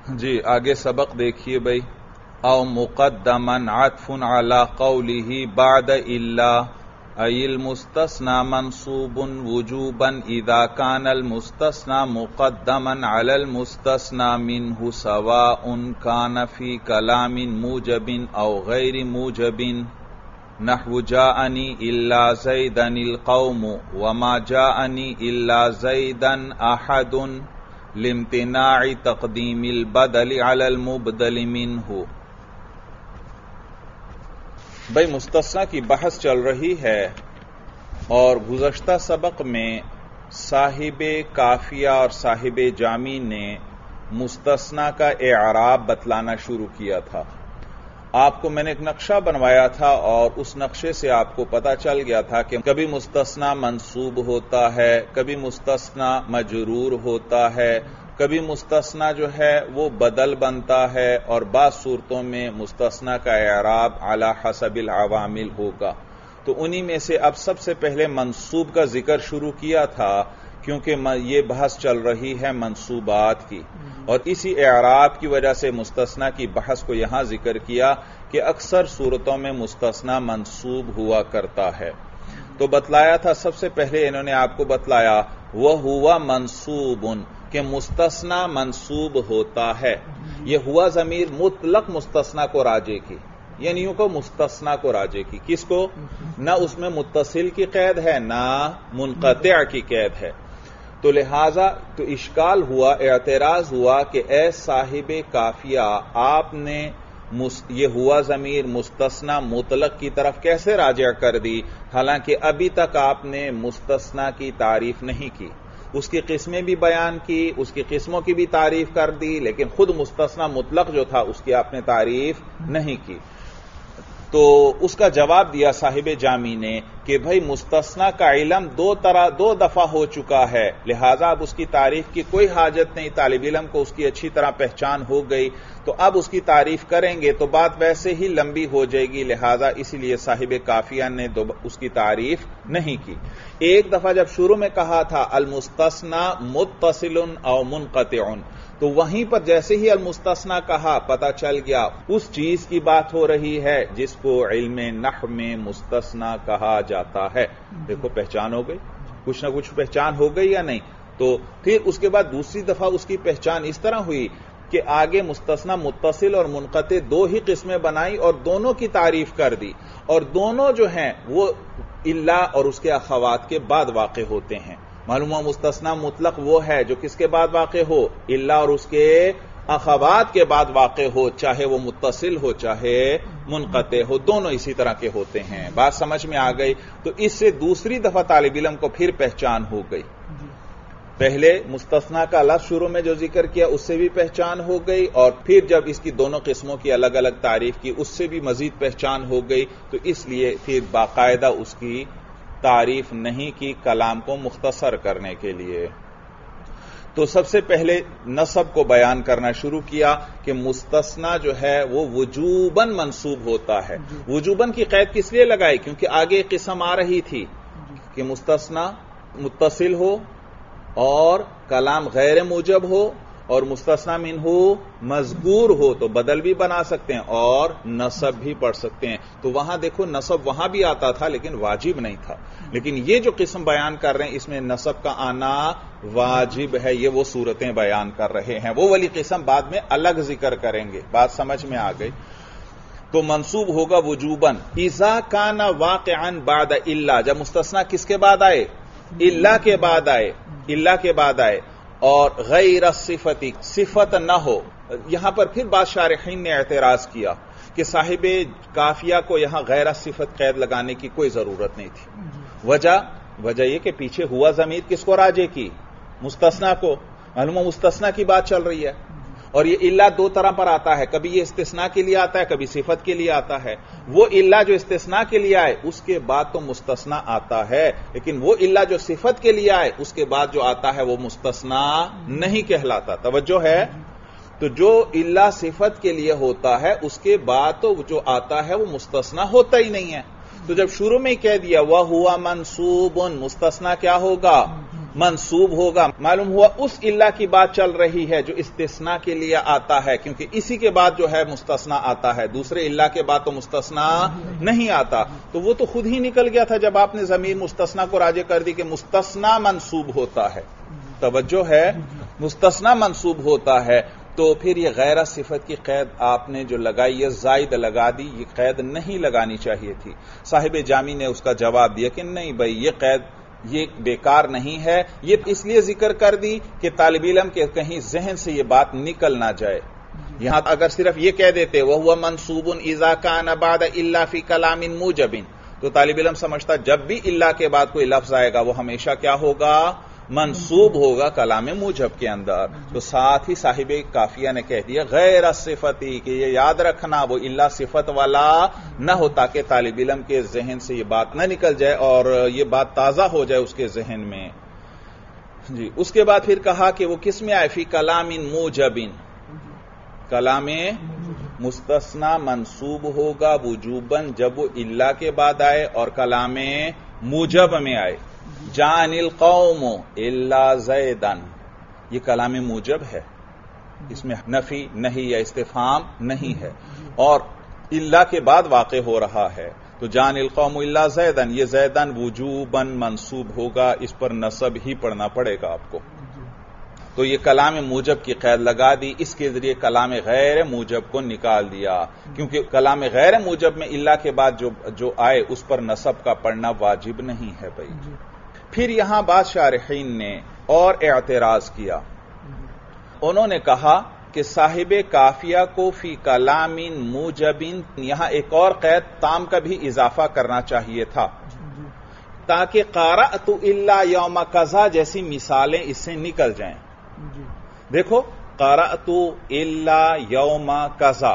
جی آگے سبق دیکھیے بھائی. او مقدمن عطف علی قوله بعد الا ای المستثنى منصوب وجوبا اذا كان المستثنى مقدما على المستثنى منه سواء كان في كلام موجب او غير موجب نحو جاءني الا زيدا القوم وما جاءني الا زيدا احد لامتناع تقدیم البدل علی المبدل منہ. بھئی مستثنی کی بحث چل رہی ہے اور گزشتہ سبق میں صاحب کافیہ اور صاحب جامی نے مستثنی کا اعراب بتلانا شروع کیا تھا. آپ کو میں نے ایک نقشہ بنوایا تھا اور اس نقشے سے آپ کو پتا چل گیا تھا کہ کبھی مستثنی منصوب ہوتا ہے، کبھی مستثنی مجرور ہوتا ہے، کبھی مستثنی جو ہے وہ بدل بنتا ہے اور بعض صورتوں میں مستثنی کا اعراب علی حسب العوامل ہوگا. تو انہی میں سے اب سب سے پہلے منصوب کا ذکر شروع کیا تھا کیونکہ یہ بحث چل رہی ہے منصوبات کی، اور اسی اعراب کی وجہ سے مستثنی کی بحث کو یہاں ذکر کیا کہ اکثر صورتوں میں مستثنی منصوب ہوا کرتا ہے. تو بتلایا تھا سب سے پہلے انہوں نے آپ کو بتلایا وہ ہوا منصوب کہ مستثنی منصوب ہوتا ہے. یہ ہوا ضمیر مطلق مستثنی کو راجع کی، یعنی یوں کو مستثنی کو راجع کی. کس کو؟ نہ اس میں متصل کی قید ہے نہ منقطع کی قید ہے. تو لہذا تو اشکال ہوا، اعتراض ہوا کہ اے صاحب کافیہ آپ نے یہ ہوا ضمیر مستثنی مطلق کی طرف کیسے راجع کر دی، حالانکہ ابھی تک آپ نے مستثنی کی تعریف نہیں کی. اس کی قسمیں بھی بیان کی، اس کی قسموں کی بھی تعریف کر دی، لیکن خود مستثنی مطلق جو تھا اس کی آپ نے تعریف نہیں کی. تو اس کا جواب دیا صاحب جامی نے کہ بھائی مستثنی کا علم دو دفعہ ہو چکا ہے، لہذا اب اس کی تعریف کی کوئی حاجت نہیں. طالب علم کو اس کی اچھی طرح پہچان ہو گئی، تو اب اس کی تعریف کریں گے تو بات ویسے ہی لمبی ہو جائے گی، لہذا اسی لیے صاحب کافیہ نے اس کی تعریف نہیں کی. ایک دفعہ جب شروع میں کہا تھا المستثنی متصل او منقطع، تو وہیں پر جیسے ہی المستثنی کہا پتہ چل گیا اس چیز کی بات ہو رہی ہے جس کو علم نحو میں مستثنی کہا جاتا ہے. دیکھو پہچان ہو گئی، کچھ نہ کچھ پہچان ہو گئی یا نہیں. تو پھر اس کے بعد دوسری دفعہ اس کی پہچان اس طرح ہوئی کہ آگے مستثنی متصل اور منقطع دو ہی قسمیں بنائی اور دونوں کی تعریف کر دی، اور دونوں جو ہیں وہ الا اور اس کے اخوات کے بعد واقع ہوتے ہیں. معلوم ہوا مستثنی مطلق وہ ہے جو کس کے بعد واقع ہو، الا اور اس کے اخوات کے بعد واقع ہو، چاہے وہ متصل ہو چاہے منقطع ہو، دونوں اسی طرح کے ہوتے ہیں. بات سمجھ میں آ گئی؟ تو اس سے دوسری دفعہ طالب علم کو پھر پہچان ہو گئی. پہلے مستثنی کا لفظ شروع میں جو ذکر کیا اس سے بھی پہچان ہو گئی، اور پھر جب اس کی دونوں قسموں کی الگ الگ تعریف کی اس سے بھی مزید پہچان ہو گئی. تو اس لیے پھر باقاعدہ اس کی تعریف نہیں کی کلام کو مختصر کرنے کے لیے. تو سب سے پہلے نصب کو بیان کرنا شروع کیا کہ مستثنی جو ہے وہ وجوباً منصوب ہوتا ہے. وجوباً کی قید کس لیے لگائی؟ کیونکہ آگے ایک قسم آ رہی تھی کہ مستثنی متصل ہو اور کلام غیر موجب ہو اور مستثنی منہ مذکور ہو تو بدل بھی بنا سکتے ہیں اور نصب بھی پڑھ سکتے ہیں. تو وہاں دیکھو نصب وہاں بھی آتا تھا لیکن واجب نہیں تھا، لیکن یہ جو قسم بیان کر رہے ہیں اس میں نصب کا آنا واجب ہے. یہ وہ صورتیں بیان کر رہے ہیں، وہ والی قسم بعد میں الگ ذکر کریں گے. بات سمجھ میں آ گئی؟ تو منصوب ہوگا وجوباً اذا کان واقعا بعد الا، جب مستثنی کس کے بعد آئے؟ الا کے بعد آئے، الا کے بعد آئے، اور غیر صفتی صفت نہ ہو. یہاں پر پھر بعض شارحین نے اعتراض کیا کہ صاحب کافیہ کو یہاں غیر صفت قید لگانے کی کوئی ضرورت نہیں تھی. وجہ یہ کہ پیچھے ہوا ضمیر کس کو راجع کی؟ مستثنی کو. معلوم مستثنی کی بات چل رہی ہے، اور یہ الا دو طرح پر آتا ہے، کبھی یہ استثناء کے لیے آتا ہے کبھی صفت کے لیے آتا ہے. وہ الا جو استثناء کے لیے آئے اس کے بعد تو مستثنی آتا ہے، لیکن وہ الا جو صفت کے لیے آئے اس کے بعد جو آتا ہے وہ مستثنی نہیں کہلاتا. توجہ ہے؟ تو جو الا صفت کے لیے ہوتا ہے اس کے بعد تو جو آتا ہے وہ مستثنی ہوتا ہی نہیں ہے. تو جب شروع میں کہہ دیا وہ ہوا منصوب، مستثنی کیا ہوگا؟ منصوب ہوگا. معلوم ہوا اس الا کی بات چل رہی ہے جو استثناء کے لیے آتا ہے، کیونکہ اسی کے بعد جو ہے مستثنیٰ آتا ہے، دوسرے الا کے بعد تو مستثنیٰ نہیں آتا. تو وہ تو خود ہی نکل گیا تھا جب آپ نے ضمیر مستثنیٰ کو راجع کر دی کہ مستثنیٰ منصوب ہوتا ہے. توجہ ہے، مستثنیٰ منصوب ہوتا ہے. تو پھر یہ غیر صفت کی قید آپ نے جو لگائی ہے زائد لگا دی، یہ قید نہیں لگانی چاہیے تھی. صاحب جامی نے اس کا جواب دیا کہ نہیں بھائی یہ قید یہ بیکار نہیں ہے، یہ اس لیے ذکر کر دی کہ طالب علم کے کہیں ذہن سے یہ بات نکل نہ جائے. یہاں اگر صرف یہ کہہ دیتے وَهُوَ مَنْصُوبٌ إِذَا كَانَ بَعْدَ إِلَّا فِي كَلَامٍ مُوجَبٍ، تو طالب علم سمجھتا جب بھی الا کے بعد کوئی لفظ آئے گا وہ ہمیشہ کیا ہوگا؟ منصوب ہوگا کلام موجب کے اندر. تو ساتھ ہی صاحب کافیہ نے کہہ دیا غیر صفتی، کہ یہ یاد رکھنا وہ الا صفت والا نہ ہو تاکہ طالب علم کے ذہن سے یہ بات نہ نکل جائے اور یہ بات تازہ ہو جائے اس کے ذہن میں. جی اس کے بعد پھر کہا کہ وہ کس میں آئے؟ فی کلام موجب، کلام مستثنیٰ منصوب ہوگا وجوباً جب وہ الا کے بعد آئے اور کلام موجب میں آئے. جان القوم الا زیدن، یہ کلام موجب ہے، اس میں نفی نہیں یا استفہام نہیں ہے اور الا کے بعد واقع ہو رہا ہے. تو جان القوم الا زیدن، یہ زیدن وجوباً منصوب ہوگا، اس پر نصب ہی پڑھنا پڑے گا آپ کو. تو یہ کلام موجب کی قید لگا دی، اس کے ذریعے کلام غیر موجب کو نکال دیا، کیونکہ کلام غیر موجب میں الا کے بعد جو آئے اس پر نصب کا پڑھنا واجب نہیں ہے بھائی. پھر یہاں بعض شارحین نے اور اعتراض کیا. انہوں نے کہا کہ صاحب کافیہ کو فی کلام موجب، یہاں ایک اور قید تام کا بھی اضافہ کرنا چاہیے تھا تاکہ قرأت الا یوم کذا جیسی مثالیں اس سے نکل جائیں. دیکھو قرأت الا یوم کذا،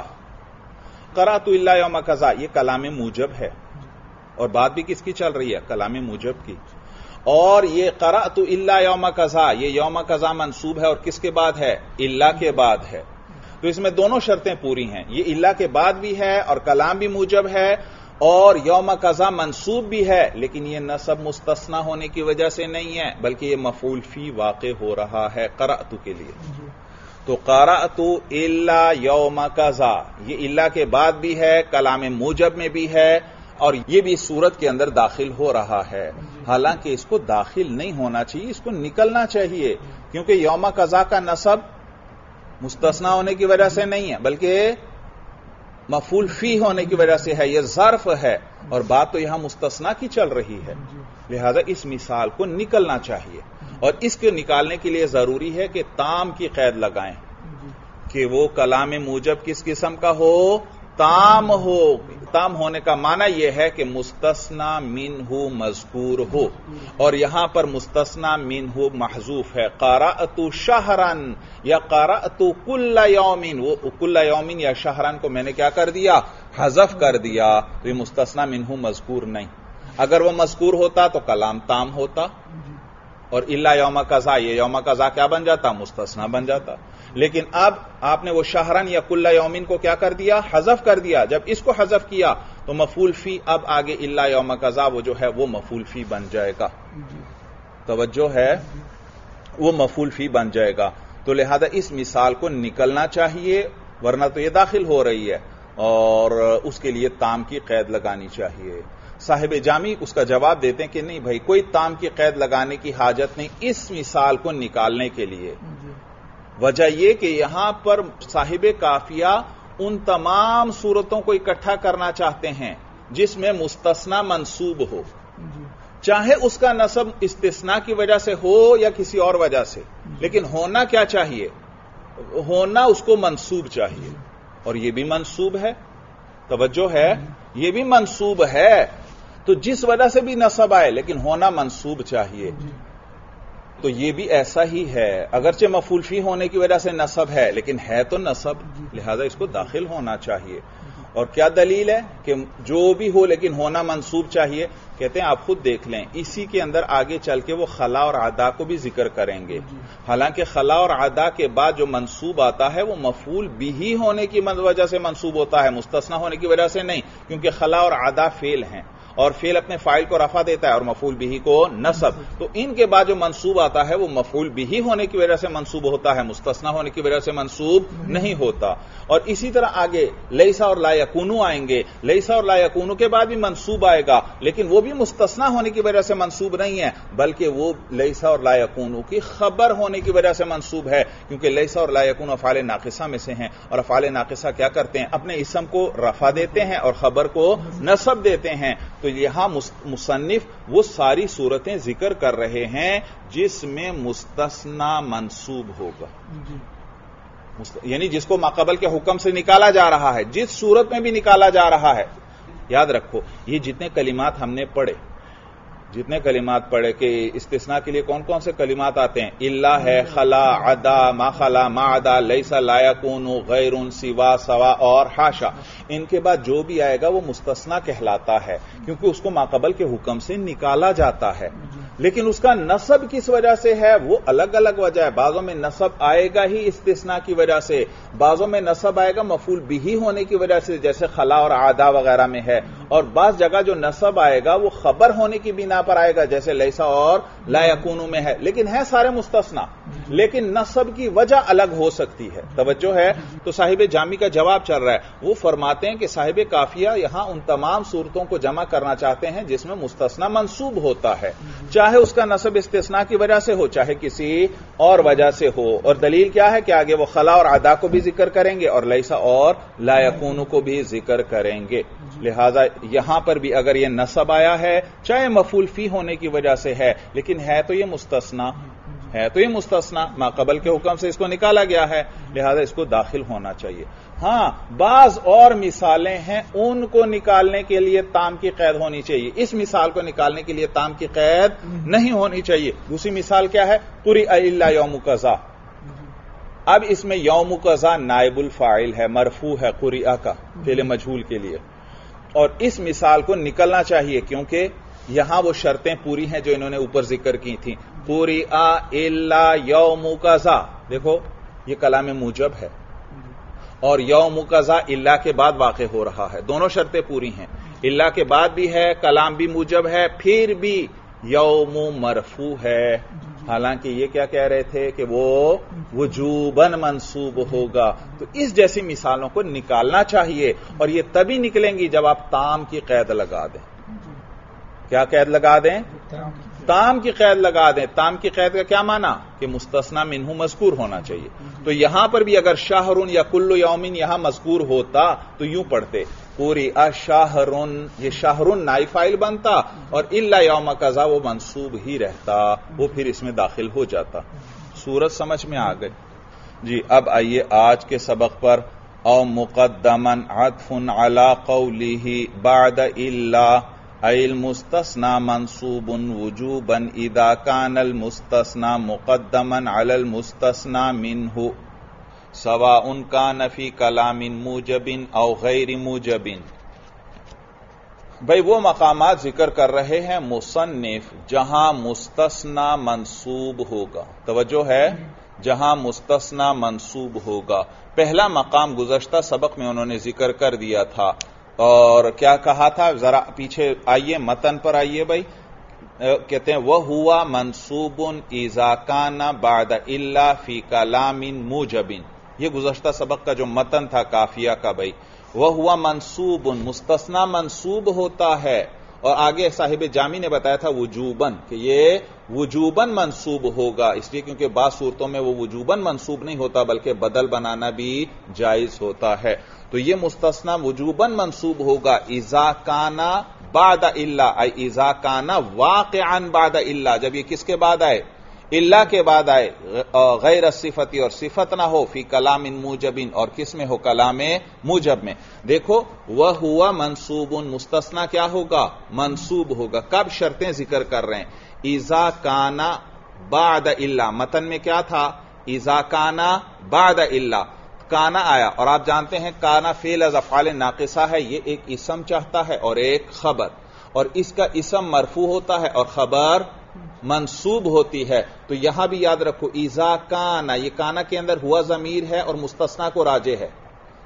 قرأت الا یوم کذا یہ کلام موجب ہے اور بات بھی کس کی چل رہی ہے؟ کلام موجب کی. اور یہ قرأت الا یوم کذا، یہ یوم کذا منصوب ہے اور کس کے بعد ہے؟ الا کے بعد ہے. تو اس میں دونوں شرطیں پوری ہیں، یہ الا کے بعد بھی ہے اور کلام بھی موجب ہے اور یوم کذا منصوب بھی ہے، لیکن یہ نصب مستثنی ہونے کی وجہ سے نہیں ہے بلکہ یہ مفعول فی واقع ہو رہا ہے قرأت کے لیے. تو قرأت الا یوم کذا یہ الا کے بعد بھی ہے، کلام موجب میں بھی ہے اور یہ بھی صورت کے اندر داخل ہو رہا ہے. حالانکہ اس کو داخل نہیں ہونا چاہیے، اس کو نکلنا چاہیے، کیونکہ یوم کذا کا نصب مستثنی ہونے کی وجہ سے نہیں ہے بلکہ مفعول فی ہونے کی وجہ سے ہے، یہ ظرف ہے اور بات تو یہاں مستثنی کی چل رہی ہے. لہذا اس مثال کو نکلنا چاہیے اور اس کو نکالنے کے لیے ضروری ہے کہ تام کی قید لگائیں کہ وہ کلام موجب کس قسم کا ہو؟ تام ہو. تام ہونے کا معنی یہ ہے کہ مستثنی منہ مذکور ہو اور یہاں پر مستثنی منہ محذوف ہے. قرأت شہرن یا قرأت کل یومن، وہ کل یومن یا شہرن کو میں نے کیا کر دیا؟ حذف کر دیا. تو یہ مستثنی منہ مذکور نہیں. اگر وہ مذکور ہوتا تو کلام تام ہوتا اور الا یوم کذا یہ یوم کذا کیا بن جاتا؟ مستثنی بن جاتا. لیکن اب آپ نے وہ شہرن یا کل یومن کو کیا کر دیا؟ حذف کر دیا. جب اس کو حذف کیا تو مفعول فی اب آگے الا یوم کذا وہ جو ہے وہ مفعول فی بن جائے گا. توجہ ہے، وہ مفعول فی بن جائے گا. تو لہذا اس مثال کو نکلنا چاہیے ورنہ تو یہ داخل ہو رہی ہے اور اس کے لیے تام کی قید لگانی چاہیے. صاحب جامی اس کا جواب دیتے ہیں کہ نہیں بھائی کوئی تام کی قید لگانے کی حاجت نہیں اس مثال کو نکالنے کے لیے. وجہ یہ کہ یہاں پر صاحب کافیہ ان تمام صورتوں کو اکٹھا کرنا چاہتے ہیں جس میں مستثنی منصوب ہو، چاہے اس کا نصب استثناء کی وجہ سے ہو یا کسی اور وجہ سے، لیکن ہونا کیا چاہیے؟ ہونا اس کو منصوب چاہیے اور یہ بھی منصوب ہے. توجہ ہے، یہ بھی منصوب ہے. تو جس وجہ سے بھی نصب آئے لیکن ہونا منصوب چاہیے. تو یہ بھی ایسا ہی ہے، اگرچہ مفعول فی ہونے کی وجہ سے نصب ہے لیکن ہے تو نصب، لہذا اس کو داخل ہونا چاہیے. اور کیا دلیل ہے کہ جو بھی ہو لیکن ہونا منصوب چاہیے؟ کہتے ہیں آپ خود دیکھ لیں، اسی کے اندر آگے چل کے وہ خلا اور عدا کو بھی ذکر کریں گے. حالانکہ خلا اور عدا کے بعد جو منصوب آتا ہے وہ مفعول بھی ہونے کی وجہ سے منصوب ہوتا ہے، مستثنی ہونے کی وجہ سے نہیں، کیونکہ خلا اور عدا فعل ہیں اور فعل اپنے فاعل کو رفع دیتا ہے اور مفعول بہ کو نصب. تو ان کے بعد جو منصوب آتا ہے وہ مفعول بہ ہونے کی وجہ سے منصوب ہوتا ہے, مستثنا ہونے کی وجہ سے منصوب نہیں ہوتا. اور اسی طرح آگے لیسا اور لا یکونو آئیں گے. لیسا اور لا یکونو کے بعد بھی منصوب آئے گا, لیکن وہ بھی مستثنا ہونے کی وجہ سے منصوب نہیں ہے, بلکہ وہ لیسا اور لا یکونو کی خبر ہونے کی وجہ سے منصوب ہے, کیونکہ لیسا اور لا یکونو افعال ناقصہ میں سے ہیں, اور افعال ناقصہ کیا کرتے ہیں, اپنے اسم کو رفع دیتے ہیں اور خبر کو نصب دیتے ہیں. تو یہاں مصنف وہ ساری صورتیں ذکر کر رہے ہیں جس میں مستثنا منصوب ہوگا, یعنی جس کو ماقبل کے حکم سے نکالا جا رہا ہے, جس صورت میں بھی نکالا جا رہا ہے. یاد رکھو یہ جتنے کلمات ہم نے پڑھے, کہ استثناء کے لیے کون کون سے کلمات آتے ہیں, الا ہے, خلا, عدا, ما خلا, ما عدا, لیسا, لا یکون, غیر, سوا, سوا اور حاشا. ان کے بعد جو بھی آئے گا وہ مستثنیٰ کہلاتا ہے, کیونکہ اس کو ماقبل کے حکم سے نکالا جاتا ہے. لیکن اس کا نصب کس وجہ سے ہے وہ الگ الگ وجہ ہے. بعضوں میں نصب آئے گا ہی استثناء کی وجہ سے, بعضوں میں نصب آئے گا مفعول بہ ہونے کی وجہ سے, جیسے خلا اور عدا وغیرہ میں ہے, اور بعض جگہ جو نصب آئے گا وہ خبر ہونے کی بنا پر آئے گا, جیسے لیسا اور لا یکونو میں ہے, لیکن ہے سارے مستثنا, لیکن نصب کی وجہ الگ ہو سکتی ہے. توجہ ہے. تو صاحب جامی کا جواب چل رہا ہے, وہ فرماتے ہیں کہ صاحب کافیہ یہاں ان تمام صورتوں کو جمع کرنا چاہتے ہیں جس میں مستثنا منصوب ہوتا ہے, چاہے اس کا نصب استثناء کی وجہ سے ہو چاہے کسی اور وجہ سے ہو. اور دلیل کیا ہے کہ آگے وہ خلا اور عدا کو بھی ذکر کریں گے اور لیسا اور لا یکونو کو بھی ذکر کریں گے. لہذا یہاں پر بھی اگر یہ نصب آیا ہے چاہے مفعول فی ہونے کی وجہ سے ہے, لیکن ہے تو یہ مستثنا, ماقبل کے حکم سے اس کو نکالا گیا ہے, لہذا اس کو داخل ہونا چاہیے. ہاں بعض اور مثالیں ہیں ان کو نکالنے کے لیے تام کی قید ہونی چاہیے, اس مثال کو نکالنے کے لیے تام کی قید نہیں ہونی چاہیے. دوسری مثال کیا ہے, قرئ الا یوم قضا. اب اس میں یوم قضا نائب الفاعل ہے, مرفوع ہے قرئ کا فعل مجہول کے لیے, اور اس مثال کو نکلنا چاہیے کیونکہ یہاں وہ شرطیں پوری ہیں جو انہوں نے اوپر ذکر کی تھیں. قرئ الا یوم قضا, دیکھو یہ کلام موجب ہے اور یوم قضا الا کے بعد واقع ہو رہا ہے, دونوں شرطیں پوری ہیں, الا کے بعد بھی ہے, کلام بھی موجب ہے, پھر بھی یوم مرفوع ہے. حالانکہ یہ کیا کہہ رہے تھے کہ وہ وجوباً منصوب ہوگا. تو اس جیسی مثالوں کو نکالنا چاہیے, اور یہ تبھی نکلیں گی جب آپ تام کی قید لگا دیں. کیا قید لگا دیں؟ تام کی قید لگا دیں. تام کی قید کا کیا معنی کہ مستثنا منہ مذکور ہونا چاہیے. تو یہاں پر بھی اگر شہرن یا کل یومن یہاں مذکور ہوتا تو یوں پڑھتے قرئ شہرن, یہ شہرن نائب فاعل بنتا, اور الا یوم قضا وہ منصوب ہی رہتا, وہ پھر اس میں داخل ہو جاتا. صورت سمجھ میں آ گئی جی. اب آئیے آج کے سبق پر. او مقدما عطف علی قوله بعد الا ای المستثنى منصوب وجوبا اذا كان المستثنى مقدما على المستثنى منه سواء كان في كلام موجب او غیر موجب. بھئی وہ مقامات ذکر کر رہے ہیں مصنف جہاں مستثنى منصوب ہوگا. توجہ ہے, جہاں مستثنى منصوب ہوگا. پہلا مقام گزشتہ سبق میں انہوں نے ذکر کر دیا تھا, اور کیا کہا تھا, ذرا پیچھے آئیے, متن پر آئیے بھائی. کہتے ہیں وَهُوَ مَنْصُوبٌ إِذَا كَانَ بَعْدَ إِلَّا فِي كَلَامٍ مُوجَبٍ. یہ گزشتہ سبق کا جو متن تھا کافیہ کا بھائی. وَهُوَ مَنْصُوبٌ, مستثنیٰ منصوب ہوتا ہے, اور آگے صاحب جامی نے بتایا تھا وجوباً کہ یہ وجوباً منصوب ہوگا, اس لیے کیونکہ بعض صورتوں میں وہ وجوباً منصوب نہیں ہوتا بلکہ بدل بنانا بھی جائز ہوتا ہے. تو یہ مستثنیٰ وجوباً منصوب ہوگا اذا کان بعد الا, ای اذا کان واقعا بعد الا, جب یہ کس کے بعد آئے, الا کے بعد آئے, غیر الصفتی اور صفت نہ ہو, فی کلام موجب اور کس میں ہو, کلام موجب میں. دیکھو وَهُوَ منصوب, مستثنیٰ کیا ہوگا, منصوب ہوگا. کب شرطیں ذکر کر رہے ہیں, اذا کان بعد الا. متن میں کیا تھا, اذا کان بعد الا, کانا آیا, اور آپ جانتے ہیں کانا فعل از افعال ناقصہ ہے, یہ ایک اسم چاہتا ہے اور ایک خبر, اور اس کا اسم مرفوع ہوتا ہے اور خبر منصوب ہوتی ہے. تو یہاں بھی یاد رکھو اذا کانا, یہ کانا کے اندر ہوا ضمیر ہے اور مستثنیٰ کو راجع ہے,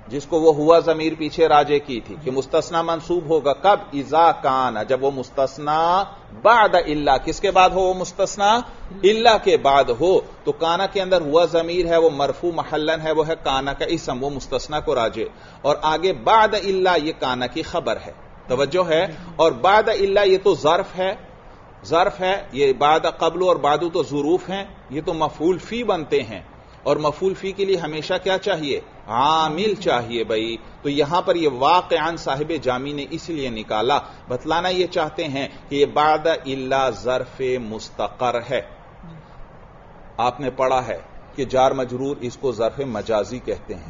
جس کو وہ ہوا ضمیر پیچھے راجع کی تھی کہ مستثنا منصوب ہوگا کب؟ اذا کان، جب وہ مستثنا بعد الا، کس کے بعد ہو وہ مستثنا؟ الا کے بعد ہو. تو کانا کے اندر ہوا ضمیر ہے وہ مرفوع محلن ہے، وہ ہے کانا کا اسم، وہ مستثنا کو راجع، اور آگے بعد الا یہ کانا کی خبر ہے. توجہ ہے. اور بعد الا یہ تو ظرف ہے، ظرف ہے، یہ بعد قبل اور بعد تو ظروف ہیں، یہ تو مفعول فی بنتے ہیں، اور مفعول فی کے لیے ہمیشہ کیا چاہیے؟ عامل چاہیے بھائی. تو یہاں پر یہ واقعاً صاحب جامی نے اس لیے نکالا، بتلانا یہ چاہتے ہیں کہ یہ بعد الا ظرف مستقر ہے. آپ نے پڑھا ہے کہ جار مجرور اس کو ظرف مجازی کہتے ہیں،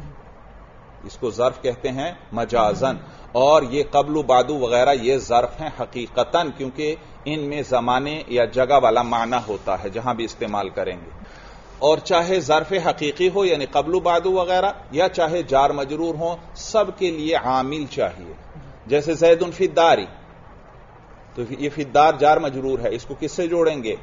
اس کو ظرف کہتے ہیں مجازن، اور یہ قبل و بعد وغیرہ یہ ظرف ہیں حقیقتاً، کیونکہ ان میں زمانے یا جگہ والا معنی ہوتا ہے جہاں بھی استعمال کریں گے. اور چاہے ظرف حقیقی ہو یعنی قبل و بعد وغیرہ، یا چاہے جار مجرور ہو، سب کے لیے عامل چاہیے. جیسے زید فی الدار، تو یہ فی الدار جار مجرور ہے، اس کو کس سے جوڑیں گے؟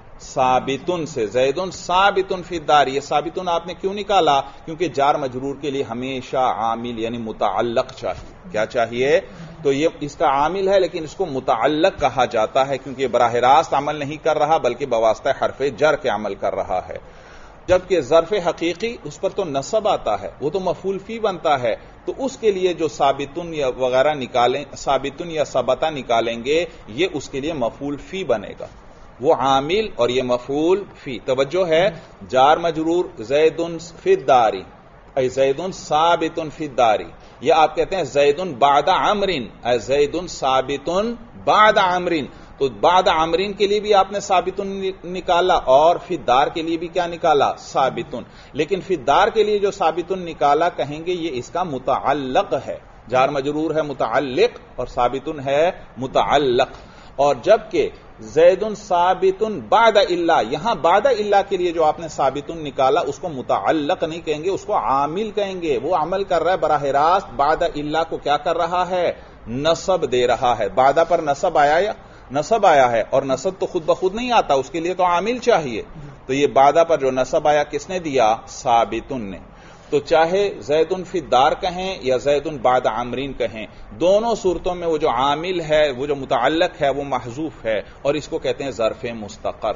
ثابتن سے. زید ثابتن فی الدار، یہ ثابتن آپ نے کیوں نکالا؟ کیونکہ جار مجرور کے لیے ہمیشہ عامل یعنی متعلق چاہیے. کیا چاہیے؟ تو یہ اس کا عامل ہے لیکن اس کو متعلق کہا جاتا ہے، کیونکہ براہ راست عمل نہیں کر رہا بلکہ بواسطہ حرف جر کے عمل کر رہا ہے. جبکہ ظرف حقیقی اس پر تو نصب آتا ہے، وہ تو مفعول فی بنتا ہے، تو اس کے لیے جو ثابتن یا وغیرہ نکالیں، ثابتن یا ثبتا نکالیں گے، یہ اس کے لیے مفعول فی بنے گا، وہ عامل اور یہ مفعول فی. توجہ ہے. جار مجرور زید فی الدار، اے زید ثابت فی الدار، یا آپ کہتے ہیں زید بعد عمر، اے زید ثابت بعد عمر. تو بعد عمرین کے لیے بھی آپ نے ثابتن نکالا، اور فی الدار کے لیے بھی کیا نکالا؟ ثابتن. لیکن فی الدار کے لیے جو ثابتن نکالا کہیں گے یہ اس کا متعلق ہے، جار مجرور ہے متعلق اور ثابتن ہے متعلق. اور جبکہ زید ثابت بعد الا، یہاں بعد الا کے لیے جو آپ نے ثابت نکالا اس کو متعلق نہیں کہیں گے، اس کو عامل کہیں گے. وہ عمل کر رہا ہے براہ راست، بعد الا کو کیا کر رہا ہے؟ نصب دے رہا ہے. بعد پر نصب آیا یا نصب آیا ہے، اور نصب تو خود بخود نہیں آتا، اس کے لیے تو عامل چاہیے. تو یہ بعد پر جو نصب آیا کس نے دیا؟ ثابتن نے. تو چاہے زید فی الدار کہیں یا زید بعد عمرین کہیں، دونوں صورتوں میں وہ جو عامل ہے، وہ جو متعلق ہے، وہ محذوف ہے، اور اس کو کہتے ہیں ظرف مستقر.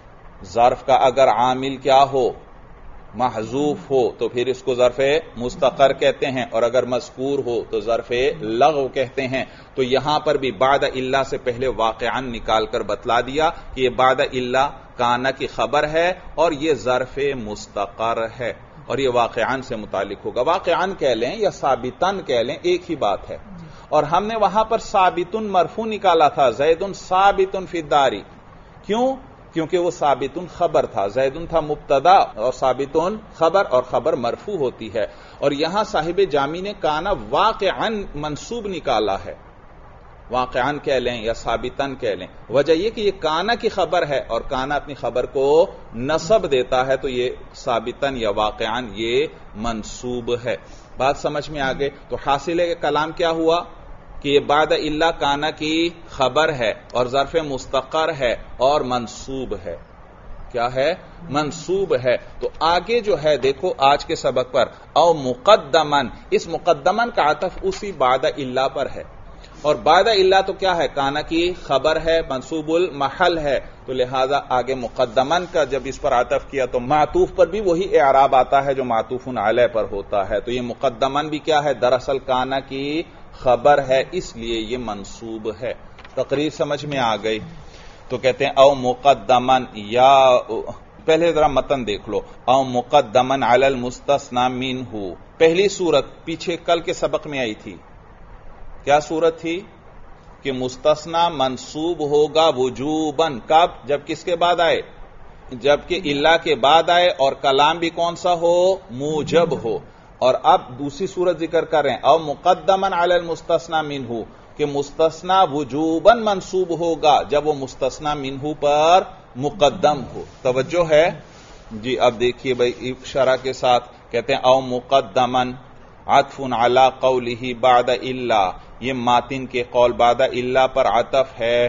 ظرف کا اگر عامل کیا ہو؟ محذوف ہو، تو پھر اس کو ظرف مستقر کہتے ہیں، اور اگر مذکور ہو تو ظرف لغو کہتے ہیں. تو یہاں پر بھی بعد الا سے پہلے واقعاً نکال کر بتلا دیا کہ یہ بعد الا کانا کی خبر ہے اور یہ ظرف مستقر ہے، اور یہ واقعاً سے متعلق ہوگا. واقعاً کہہ لیں یا ثابتاً کہہ لیں ایک ہی بات ہے. اور ہم نے وہاں پر ثابتن مرفوع نکالا تھا، زید ثابت فی الدار. کیوں؟ کیونکہ وہ ثابتن خبر تھا، زیدن تھا مبتدا اور ثابتن خبر، اور خبر مرفوع ہوتی ہے. اور یہاں صاحب جامی نے کانا واقعاً منصوب نکالا ہے، واقعاً کہہ لیں یا ثابتاً کہہ لیں. وجہ یہ کہ یہ کانا کی خبر ہے اور کانا اپنی خبر کو نصب دیتا ہے، تو یہ ثابتاً یا واقعاً یہ منصوب ہے. بات سمجھ میں آ گئے؟ تو حاصل کلام کیا ہوا کہ یہ بعد الا کانا کی خبر ہے اور ظرف مستقر ہے اور منصوب ہے. کیا ہے؟ منصوب ہے. تو آگے جو ہے دیکھو آج کے سبق پر، او مقدمن، اس مقدمن کا عطف اسی بعد الا پر ہے، اور بعد الا تو کیا ہے؟ کانا کی خبر ہے، منصوب المحل ہے. تو لہذا آگے مقدمن کا جب اس پر عطف کیا تو معطوف پر بھی وہی اعراب آتا ہے جو معطوف علیہ پر ہوتا ہے. تو یہ مقدمن بھی کیا ہے؟ دراصل کانا کی خبر ہے، اس لیے یہ منصوب ہے. تقریر سمجھ میں آ گئی؟ تو کہتے ہیں او مقدمن، یا پہلے ذرا متن دیکھ لو، او مقدمن علی المستثنی منہ. پہلی صورت پیچھے کل کے سبق میں آئی تھی، کیا صورت تھی؟ کہ مستثنی منصوب ہوگا وجوباً. کب؟ جب کس کے بعد آئے؟ جبکہ الا کے بعد آئے اور کلام بھی کون سا ہو؟ موجب ہو. اور اب دوسری صورت ذکر کر رہے ہیں، او مقدمن علی المستثنی منہ، کہ مستثنی وجوباً منصوب ہوگا جب وہ مستثنی منہ پر مقدم ہو. توجہ ہے؟ جی اب دیکھیے بھائی شرح کے ساتھ، کہتے ہیں او مقدمن عطف علی قولہ بعد الا، یہ ماتن کے قول بعد الا پر عطف ہے.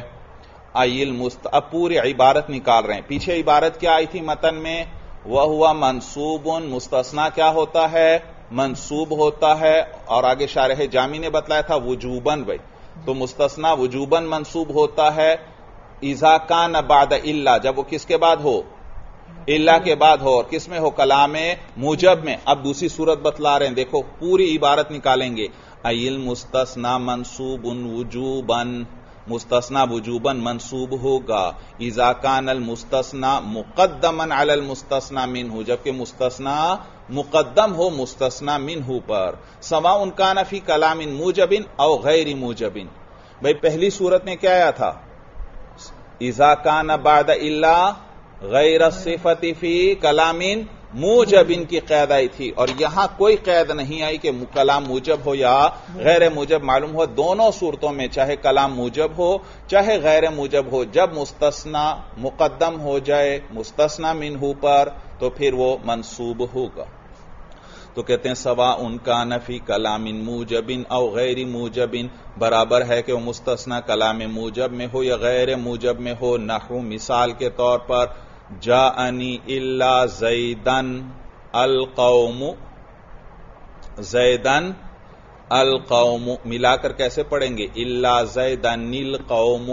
اب پوری عبارت نکال رہے ہیں. پیچھے عبارت کیا آئی تھی متن میں؟ وَهُوَ منصوب، مستثنی کیا ہوتا ہے؟ منصوب ہوتا ہے، اور آگے شارح جامی نے بتلایا تھا وجوباً بھائی، تو مستثنا وجوباً منصوب ہوتا ہے اذا کان بعد الا، جب وہ کس کے بعد ہو؟ الا کے بعد ہو، اور کس میں ہو؟ کلام موجب میں۔ اب دوسری صورت بتلا رہے ہیں، دیکھو پوری عبارت نکالیں گے۔ ایل مستثنا منصوب وجوباً، مستثنا وجوباً منصوب ہوگا اذا کان المستثنا مقدما علی المستثنا منہ، جبکہ مستثنا مقدم ہو مستثنا منہ پر، سواء کان فی کلام موجب او غیر موجب۔ بھئی پہلی صورت میں کیا آیا تھا؟ اذا کان بعد الا غیر الصفت فی کلام موجب کی قید آئی تھی، اور یہاں کوئی قید نہیں آئی کہ کلام موجب ہو یا غیر موجب۔ معلوم ہو دونوں صورتوں میں چاہے کلام موجب ہو چاہے غیر موجب ہو، جب مستثنا مقدم ہو جائے مستثنا منہ پر تو پھر وہ منصوب ہوگا۔ تو کہتے ہیں سواء کان فی کلام موجب او غیر موجب، برابر ہے کہ وہ مستثنا کلام موجب میں ہو یا غیر موجب میں ہو۔ نحو مثال کے طور پر جاءنی الا زیدن القوم، زیدن القوم ملا کر کیسے پڑھیں گے؟ الا زیدن القوم۔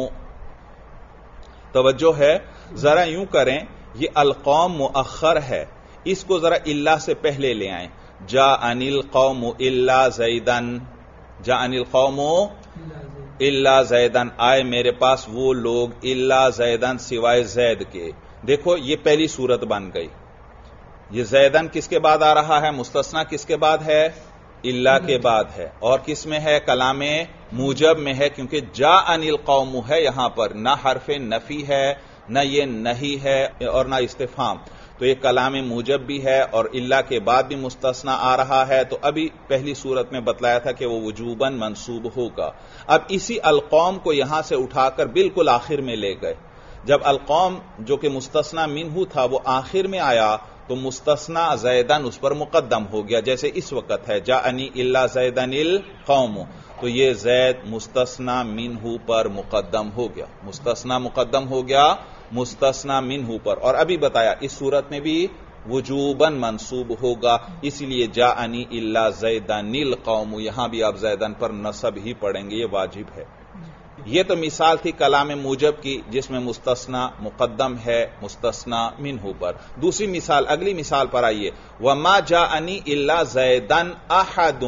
توجہ ہے، ذرا یوں کریں، یہ القوم مؤخر ہے، اس کو ذرا الا سے پہلے لے آئیں۔ جاءنی القوم الا زیدن، جاءنی القوم الا زیدن، آئے میرے پاس وہ لوگ الا زیدن سوائے زید کے۔ دیکھو یہ پہلی صورت بن گئی، یہ زیدن کس کے بعد آ رہا ہے؟ مستثنا کس کے بعد ہے؟ الا کے بعد ہے، اور کس میں ہے؟ کلام موجب میں ہے، کیونکہ جاءنی القوم ہے یہاں پر، نہ حرف نفی ہے نہ یہ نہیں ہے اور نہ استفہام، تو یہ کلام موجب بھی ہے اور الا کے بعد بھی مستثنا آ رہا ہے۔ تو ابھی پہلی صورت میں بتلایا تھا کہ وہ وجوباً منصوب ہوگا۔ اب اسی القوم کو یہاں سے اٹھا کر بالکل آخر میں لے گئے، جب القوم جو کہ مستثنا منہ تھا وہ آخر میں آیا تو مستثنا زیدن اس پر مقدم ہو گیا، جیسے اس وقت ہے جاءنی الا زیدن القوم، تو یہ زید مستثنا منہ پر مقدم ہو گیا، مستثنا مقدم ہو گیا مستثنا منہ پر۔ اور ابھی بتایا اس صورت میں بھی وجوباً منصوب ہوگا، اسی لیے جاءنی الا زیدن القوم، یہاں بھی آپ زیدن پر نصب ہی پڑھیں گے، یہ واجب ہے۔ یہ تو مثال تھی کلام موجب کی جس میں مستثنا مقدم ہے مستثنا منہ پر۔ دوسری مثال، اگلی مثال پر آئیے، وما جاءنی الا زیدن احد،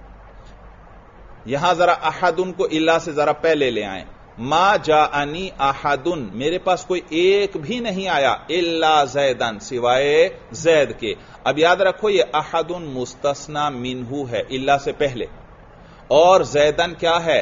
یہاں ذرا احد کو الا سے ذرا پہلے لے آئیں۔ ما جاءنی احد، میرے پاس کوئی ایک بھی نہیں آیا، الا زیدن سوائے زید کے۔ اب یاد رکھو یہ احد مستثنا منہ ہے الا سے پہلے، اور زیدن کیا ہے؟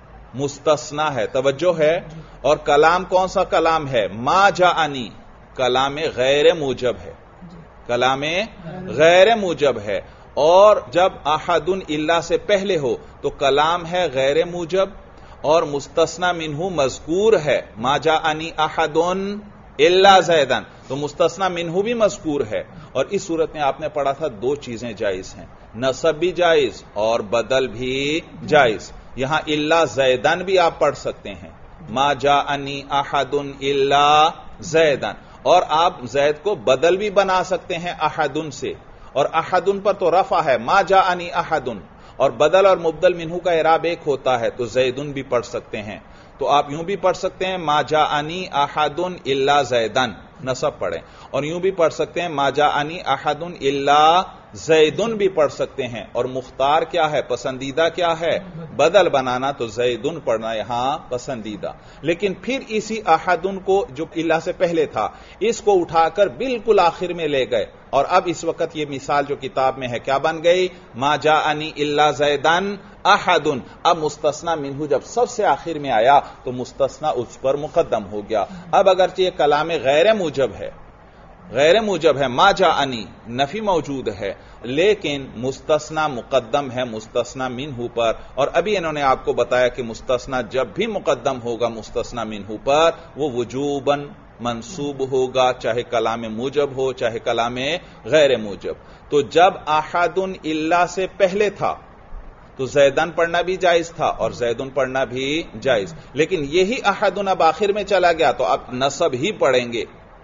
مستثنا ہے، توجہ ہے۔ اور کلام کون سا کلام ہے؟ ما جاءنی، کلام غیر موجب ہے، کلام غیر موجب ہے، اور جب احد الا سے پہلے ہو تو کلام ہے غیر موجب اور مستثنا منہ مذکور ہے، ما جاءنی احد الا زیدن، تو مستثنا منہ بھی مذکور ہے۔ اور اس صورت میں آپ نے پڑھا تھا دو چیزیں جائز ہیں، نصب بھی جائز اور بدل بھی جائز۔ یہاں الا زیدن بھی آپ پڑھ سکتے ہیں، ما جاءنی احد الا زیدن، اور آپ زید کو بدل بھی بنا سکتے ہیں احدن سے، اور احدن پر تو رفع ہے، ما جاءنی احدن، اور بدل اور مبدل منہ کا اعراب ایک ہوتا ہے تو زیدن بھی پڑھ سکتے ہیں۔ تو آپ یوں بھی پڑھ سکتے ہیں ما جاءنی احد الا زیدن، نصب پڑھیں، اور یوں بھی پڑھ سکتے ہیں ما جاءنی احد الا زیدن بھی پڑھ سکتے ہیں، اور مختار کیا ہے؟ پسندیدہ کیا ہے؟ بدل بنانا، تو زیدن پڑھنا یہاں پسندیدہ۔ لیکن پھر اسی احدن کو جو الا سے پہلے تھا اس کو اٹھا کر بالکل آخر میں لے گئے، اور اب اس وقت یہ مثال جو کتاب میں ہے کیا بن گئی؟ ما جاءنی الا زیدن احد، اب مستثنا منہ جب سب سے آخر میں آیا تو مستثنا اس پر مقدم ہو گیا۔ اب اگرچہ یہ کلام غیر موجب ہے، غیر موجب ہے، ما جاءنی نفی موجود ہے، لیکن مستثنا مقدم ہے مستثنا منہ پر، اور ابھی انہوں نے آپ کو بتایا کہ مستثنا جب بھی مقدم ہوگا مستثنا منہ پر وہ وجوباً منصوب ہوگا، چاہے کلام موجب ہو چاہے کلام غیر موجب۔ تو جب احد الا سے پہلے تھا تو زیدن پڑھنا بھی جائز تھا اور زیدن پڑھنا بھی جائز، لیکن یہی احدن اب آخر میں چلا گیا تو اب نصب ہی پڑھیں گے،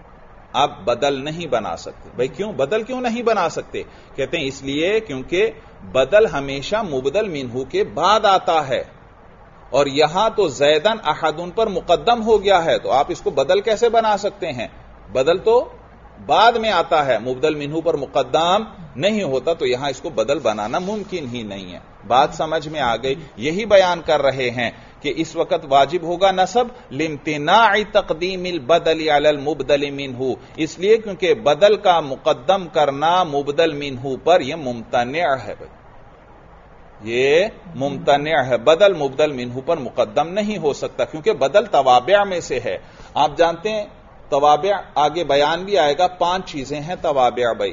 آپ بدل نہیں بنا سکتے. بھائی کیوں بدل کیوں نہیں بنا سکتے؟ کہتے ہیں اس لیے کیونکہ بدل ہمیشہ مبدل منہو کے بعد آتا ہے، اور یہاں تو زیدن احدن پر مقدم ہو گیا ہے، تو آپ اس کو بدل کیسے بنا سکتے ہیں؟ بدل تو بعد میں آتا ہے، مبدل منہو پر مقدم نہیں ہوتا، تو یہاں اس کو بدل بنانا ممکن ہی نہیں ہے. بات سمجھ میں آ گئی؟ یہی بیان کر رہے ہیں کہ اس وقت واجب ہوگا نصب لامتناع تقدیم البدل علی المبدل منہ، اس لیے کیونکہ بدل کا مقدم کرنا مبدل منہ پر یہ ممتنع ہے. بھائی یہ ممتنع ہے، بدل مبدل منہ پر مقدم نہیں ہو سکتا کیونکہ بدل توابع میں سے ہے. آپ جانتے ہیں توابع آگے بیان بھی آئے گا، 5 چیزیں ہیں توابع بھائی،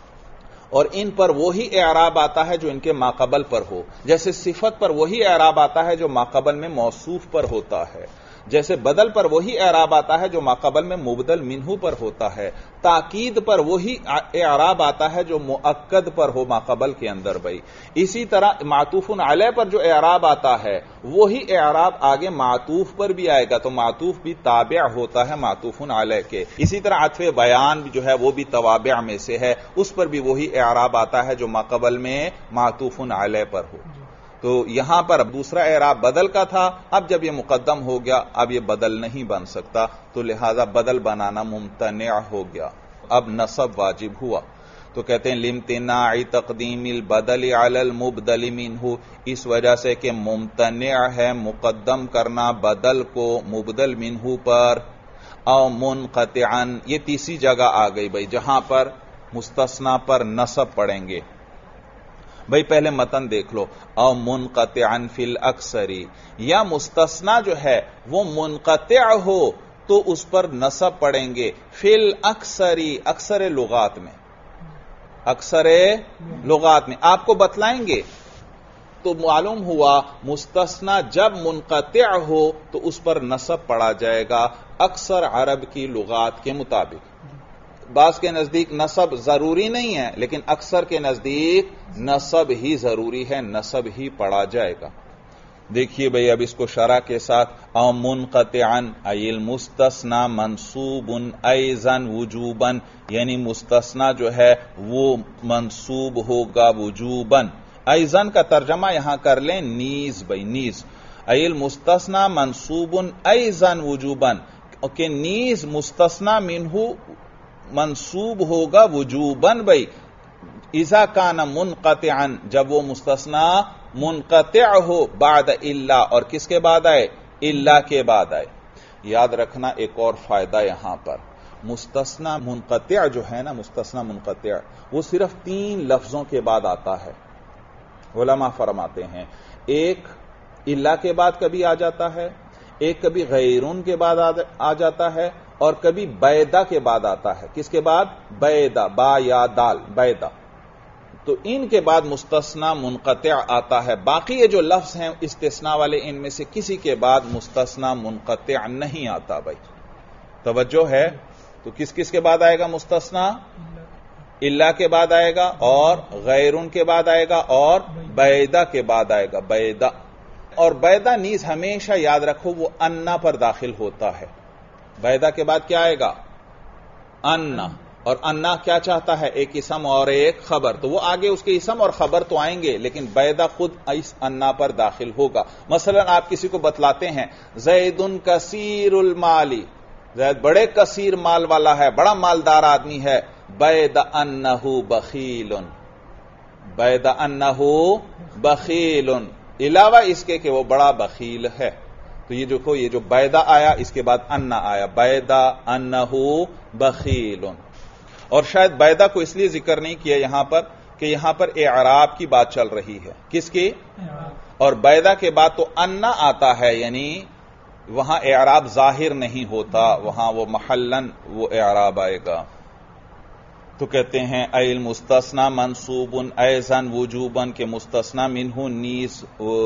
اور ان پر وہی اعراب آتا ہے جو ان کے ماقبل پر ہو. جیسے صفت پر وہی اعراب آتا ہے جو ماقبل میں موصوف پر ہوتا ہے، جیسے بدل پر وہی اعراب آتا ہے جو ماقبل میں مبدل منہو پر ہوتا ہے، تاکید پر وہی اعراب آتا ہے جو مؤکد پر ہو ماقبل کے اندر بھائی. اسی طرح معطوف علیہ پر جو اعراب آتا ہے وہی اعراب آگے معطوف پر بھی آئے گا، تو معطوف بھی تابع ہوتا ہے معطوف علیہ کے. اسی طرح عطف بیان جو ہے وہ بھی توابع میں سے ہے، اس پر بھی وہی اعراب آتا ہے جو ماقبل میں معطوف علیہ پر ہو. تو یہاں پر دوسرا اعراب بدل کا تھا، اب جب یہ مقدم ہو گیا اب یہ بدل نہیں بن سکتا، تو لہذا بدل بنانا ممتنع ہو گیا، اب نصب واجب ہوا. تو کہتے ہیں لامتناع تقدیم البدل علی المبدل منہ، اس وجہ سے کہ ممتنع ہے مقدم کرنا بدل کو مبدل منہ پر، او منقطعا، یہ تیسری جگہ آ گئی بھائی جہاں پر مستثنی پر نصب پڑھیں گے. بھائی پہلے متن دیکھ لو، او منقطعا فی الاکثری، یا مستثنی جو ہے وہ منقطع ہو تو اس پر نصب پڑھیں گے فی الاکثری، اکثر لغات میں، اکثر لغات میں آپ کو بتلائیں گے. تو معلوم ہوا مستثنی جب منقطع ہو تو اس پر نصب پڑھا جائے گا اکثر عرب کی لغات کے مطابق. بعض کے نزدیک نصب ضروری نہیں ہے لیکن اکثر کے نزدیک نصب ہی ضروری ہے، نصب ہی پڑھا جائے گا. دیکھیے بھئی اب اس کو شرح کے ساتھ، او منقطعا ای المستثنی منصوب ایضا وجوبا، یعنی مستثنی جو ہے وہ منصوب ہوگا وجوبا. ایضا کا ترجمہ یہاں کر لیں نیز بھئی، نیز، ای المستثنی منصوب ایضا وجوبا، کہ نیز مستثنی منہ منصوب ہوگا وجوباً بھئی اذا کان منقطعا، جب وہ مستثنی منقطع ہو، بعد الا، اور کس کے بعد آئے؟ الا کے بعد آئے. یاد رکھنا ایک اور فائدہ یہاں پر، مستثنی منقطع جو ہے نا، مستثنی منقطع وہ صرف 3 لفظوں کے بعد آتا ہے. علماء فرماتے ہیں ایک الا کے بعد کبھی آ جاتا ہے، ایک کبھی غیرون کے بعد آ جاتا ہے، اور کبھی بیدا کے بعد آتا ہے. کس کے بعد؟ بیدا، با یا دال، بیدا. تو ان کے بعد مستثنی منقطع آتا ہے. باقی یہ جو لفظ ہیں استثناء والے ان میں سے کسی کے بعد مستثنی منقطع نہیں آتا. بھائی توجہ ہے؟ تو کس کس کے بعد آئے گا مستثنی؟ الا کے بعد آئے گا، اور غیرون کے بعد آئے گا، اور بیدا کے بعد آئے گا. بیدا اور بیدا نیز ہمیشہ یاد رکھو وہ انا پر داخل ہوتا ہے. بیدا کے بعد کیا آئے گا؟ انا. اور انا کیا چاہتا ہے؟ ایک اسم اور ایک خبر، تو وہ آگے اس کے اسم اور خبر تو آئیں گے لیکن بیدا خود اس انا پر داخل ہوگا. مثلا آپ کسی کو بتلاتے ہیں زید کثیر المال، زید بڑے کثیر مال والا ہے، بڑا مالدار آدمی ہے. بیدا انہ بخیل، بیدا انہ بخیل، علاوہ اس کے کہ وہ بڑا بخیل ہے. تو یہ دیکھو، یہ جو بیدا آیا اس کے بعد انا آیا، بیدا انہ بخیل. اور شاید بیدا کو اس لیے ذکر نہیں کیا یہاں پر کہ یہاں پر اعراب کی بات چل رہی ہے. کس کی؟ اور بیدا کے بعد تو انا آتا ہے، یعنی وہاں اعراب ظاہر نہیں ہوتا، وہاں وہ محلن وہ اعراب آئے گا. تو کہتے ہیں ای المستثنی منصوب ایضا وجوبا، کہ مستثنی منہ نیز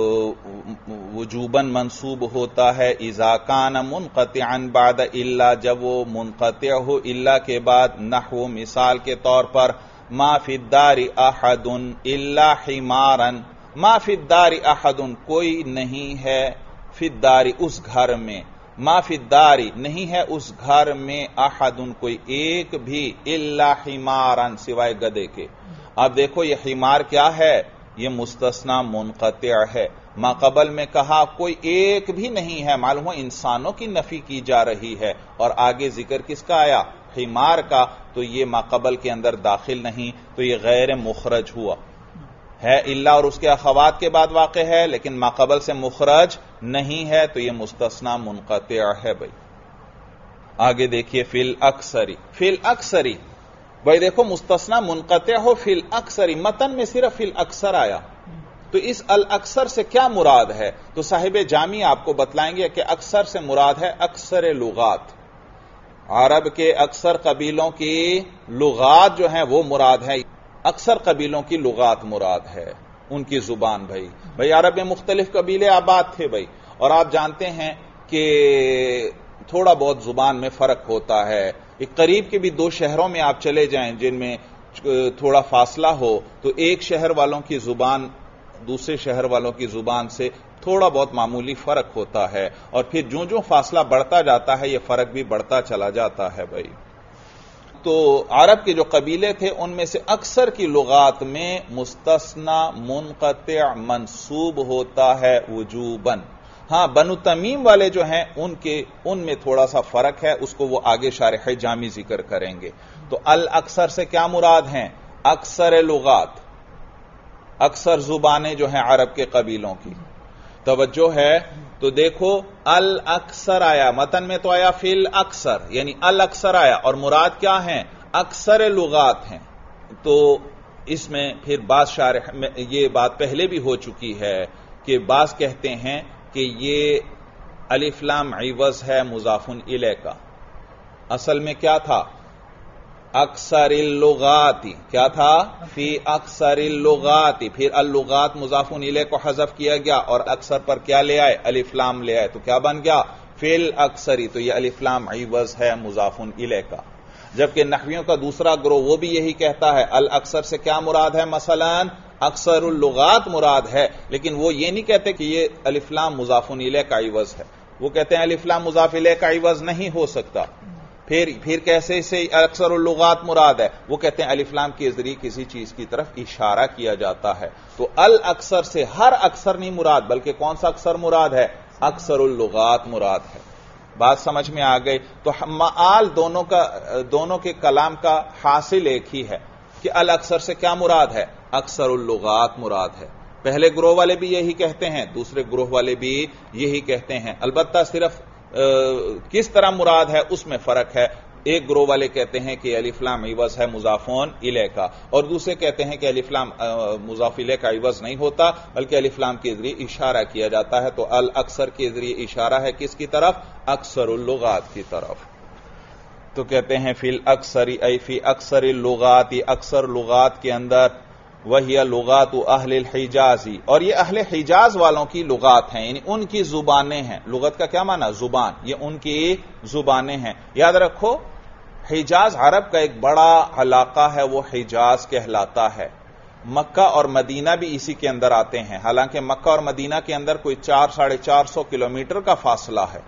وجوبا منصوب ہوتا ہے اذا کان منقطعا بعد الا، جب وہ منقطع ہو الا کے بعد. نحو مثال کے طور پر ما فی الدار احد الا حمارا، ما فی الدار احد کوئی نہیں ہے، فی الدار اس گھر میں، ما فی الداری نہیں ہے اس گھر میں احدن کوئی ایک بھی الا حمارن سوائے گدے کے. اب دیکھو یہ حمار کیا ہے؟ یہ مستثنا منقطع ہے. ما قبل میں کہا کوئی ایک بھی نہیں ہے، معلوم ہو انسانوں کی نفی کی جا رہی ہے، اور آگے ذکر کس کا آیا؟ حمار کا. تو یہ ما قبل کے اندر داخل نہیں، تو یہ غیر مخرج ہوا ہے. الا اور اس کے اخوات کے بعد واقع ہے لیکن ما قبل سے مخرج نہیں ہے، تو یہ مستثنا منقطع ہے. بھائی آگے دیکھیے فی الاکثری. فی الاکثری بھائی دیکھو مستثنا منقطع ہو فی الاکثری، متن میں صرف فی الاکثر آیا، تو اس الاکثر سے کیا مراد ہے؟ تو صاحب جامی آپ کو بتلائیں گے کہ اکثر سے مراد ہے اکثر لغات. عرب کے اکثر قبیلوں کی لغات جو ہیں وہ مراد ہے، اکثر قبیلوں کی لغات مراد ہے، ان کی زبان. بھائی عرب میں مختلف قبیلے آباد تھے بھائی، اور آپ جانتے ہیں کہ تھوڑا بہت زبان میں فرق ہوتا ہے. ایک قریب کے بھی دو شہروں میں آپ چلے جائیں جن میں تھوڑا فاصلہ ہو، تو ایک شہر والوں کی زبان دوسرے شہر والوں کی زبان سے تھوڑا بہت معمولی فرق ہوتا ہے، اور پھر جو فاصلہ بڑھتا جاتا ہے یہ فرق بھی بڑھتا چلا جاتا ہے. بھائی تو عرب کے جو قبیلے تھے ان میں سے اکثر کی لغات میں مستثنا منقطع منصوب ہوتا ہے وجوباً. ہاں بنو تمیم والے جو ہیں ان میں تھوڑا سا فرق ہے، اس کو وہ آگے شارح جامی ذکر کریں گے. تو الاکثر سے کیا مراد ہیں؟ اکثر لغات، اکثر زبانیں جو ہیں عرب کے قبیلوں کی. توجہ ہے تو دیکھو الاکثر آیا، متن میں تو آیا فی الاکثر، یعنی الاکثر آیا، اور مراد کیا ہیں؟ اکثر لغات ہیں. تو اس میں پھر بعض شارح میں یہ بات پہلے بھی ہو چکی ہے کہ بعض کہتے ہیں کہ یہ الف لام عوض ہے مضاف الیہ کا. اصل میں کیا تھا؟ اکثر اللغات. کیا تھا؟ فی اکثر اللغات. پھر اللغات مضاف الیہ کو حذف کیا گیا اور اکثر پر کیا لے آئے؟ الف لام لے آئے، تو کیا بن گیا؟ فی الاکثری. تو یہ الف لام عوض ہے مضاف الیہ کا. جبکہ نحویوں کا دوسرا گروہ وہ بھی یہی کہتا ہے الاکثر سے کیا مراد ہے؟ مثلا اکثر اللغات مراد ہے، لیکن وہ یہ نہیں کہتے کہ یہ الف لام مضاف الیہ کا عوض ہے. وہ کہتے ہیں الف لام مضاف الیہ کا عوض نہیں ہو سکتا. پھر کیسے سے اکثر اللغات مراد ہے؟ وہ کہتے ہیں الف لام کے ذریعے کسی چیز کی طرف اشارہ کیا جاتا ہے. تو الاکثر سے ہر اکثر نہیں مراد، بلکہ کون سا اکثر مراد ہے؟ اکثر اللغات مراد ہے. بات سمجھ میں آ گئی؟ تو معال دونوں کے کلام کا حاصل ایک ہی ہے کہ الاکثر سے کیا مراد ہے؟ اکثر اللغات مراد ہے. پہلے گروہ والے بھی یہی کہتے ہیں، دوسرے گروہ والے بھی یہی کہتے ہیں. البتہ صرف کس طرح مراد ہے اس میں فرق ہے. ایک گروہ والے کہتے ہیں کہ الف لام عوض ہے مضاف الیہ کا، اور دوسرے کہتے ہیں کہ الف لام مضاف الیہ کا عوض نہیں ہوتا بلکہ الف لام کے ذریعے اشارہ کیا جاتا ہے. تو الاکثر کے ذریعے اشارہ ہے کس کی طرف؟ اکثر اللغات کی طرف. تو کہتے ہیں فی الاکثر ای فی اکثر اللغات، اکثر لغات کے اندر وہی لغات اہل الحجازی، اور یہ اہل حجاز والوں کی لغات ہیں، یعنی ان کی زبانیں ہیں. لغت کا کیا معنی؟ زبان. یہ ان کی زبانیں ہیں. یاد رکھو حجاز عرب کا ایک بڑا علاقہ ہے، وہ حجاز کہلاتا ہے. مکہ اور مدینہ بھی اسی کے اندر آتے ہیں، حالانکہ مکہ اور مدینہ کے اندر کوئی 400-450 کلومیٹر کا فاصلہ ہے،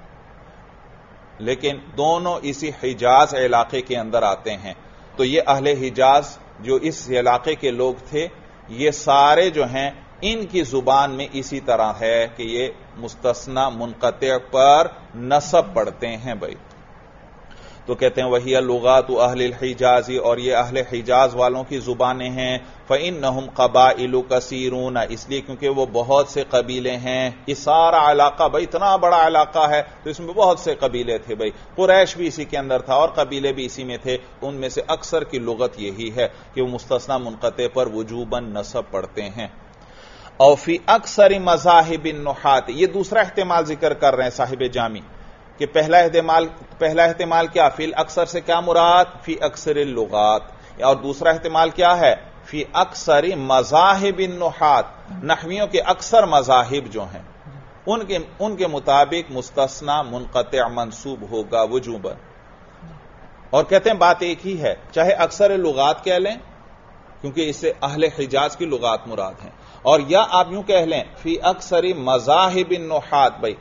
لیکن دونوں اسی حجاز علاقے کے اندر آتے ہیں. تو یہ اہل حجاز جو اس علاقے کے لوگ تھے، یہ سارے جو ہیں ان کی زبان میں اسی طرح ہے کہ یہ مستثنا منقطع پر نصب پڑھتے ہیں. بھائی تو کہتے ہیں وہی لغات اہل الحجاز، اور یہ اہل حجاز والوں کی زبانیں ہیں. فإنہم قبائل کثیرون، اس لیے کیونکہ وہ بہت سے قبیلے ہیں. یہ سارا علاقہ بھائی اتنا بڑا علاقہ ہے تو اس میں بہت سے قبیلے تھے. بھائی قریش بھی اسی کے اندر تھا اور قبیلے بھی اسی میں تھے. ان میں سے اکثر کی لغت یہی ہے کہ وہ مستثنا منقطع پر وجوباً نصب پڑھتے ہیں. اور فی اکثر مذاہب النحات، یہ دوسرا احتمال ذکر کر رہے ہیں صاحب جامی کہ پہلا احتمال کیا؟ فی الاکثر سے کیا مراد؟ فی اکثر اللغات. اور دوسرا احتمال کیا ہے؟ فی اکثر مذاہب النحات، نحویوں کے اکثر مذاہب جو ہیں ان کے مطابق مستثنا منقطع منصوب ہوگا وجوباً. اور کہتے ہیں بات ایک ہی ہے، چاہے اکثر لغات کہہ لیں کیونکہ اس سے اہل حجاز کی لغات مراد ہیں، اور یا آپ یوں کہہ لیں فی اکثر مذاہب النحات. بھائی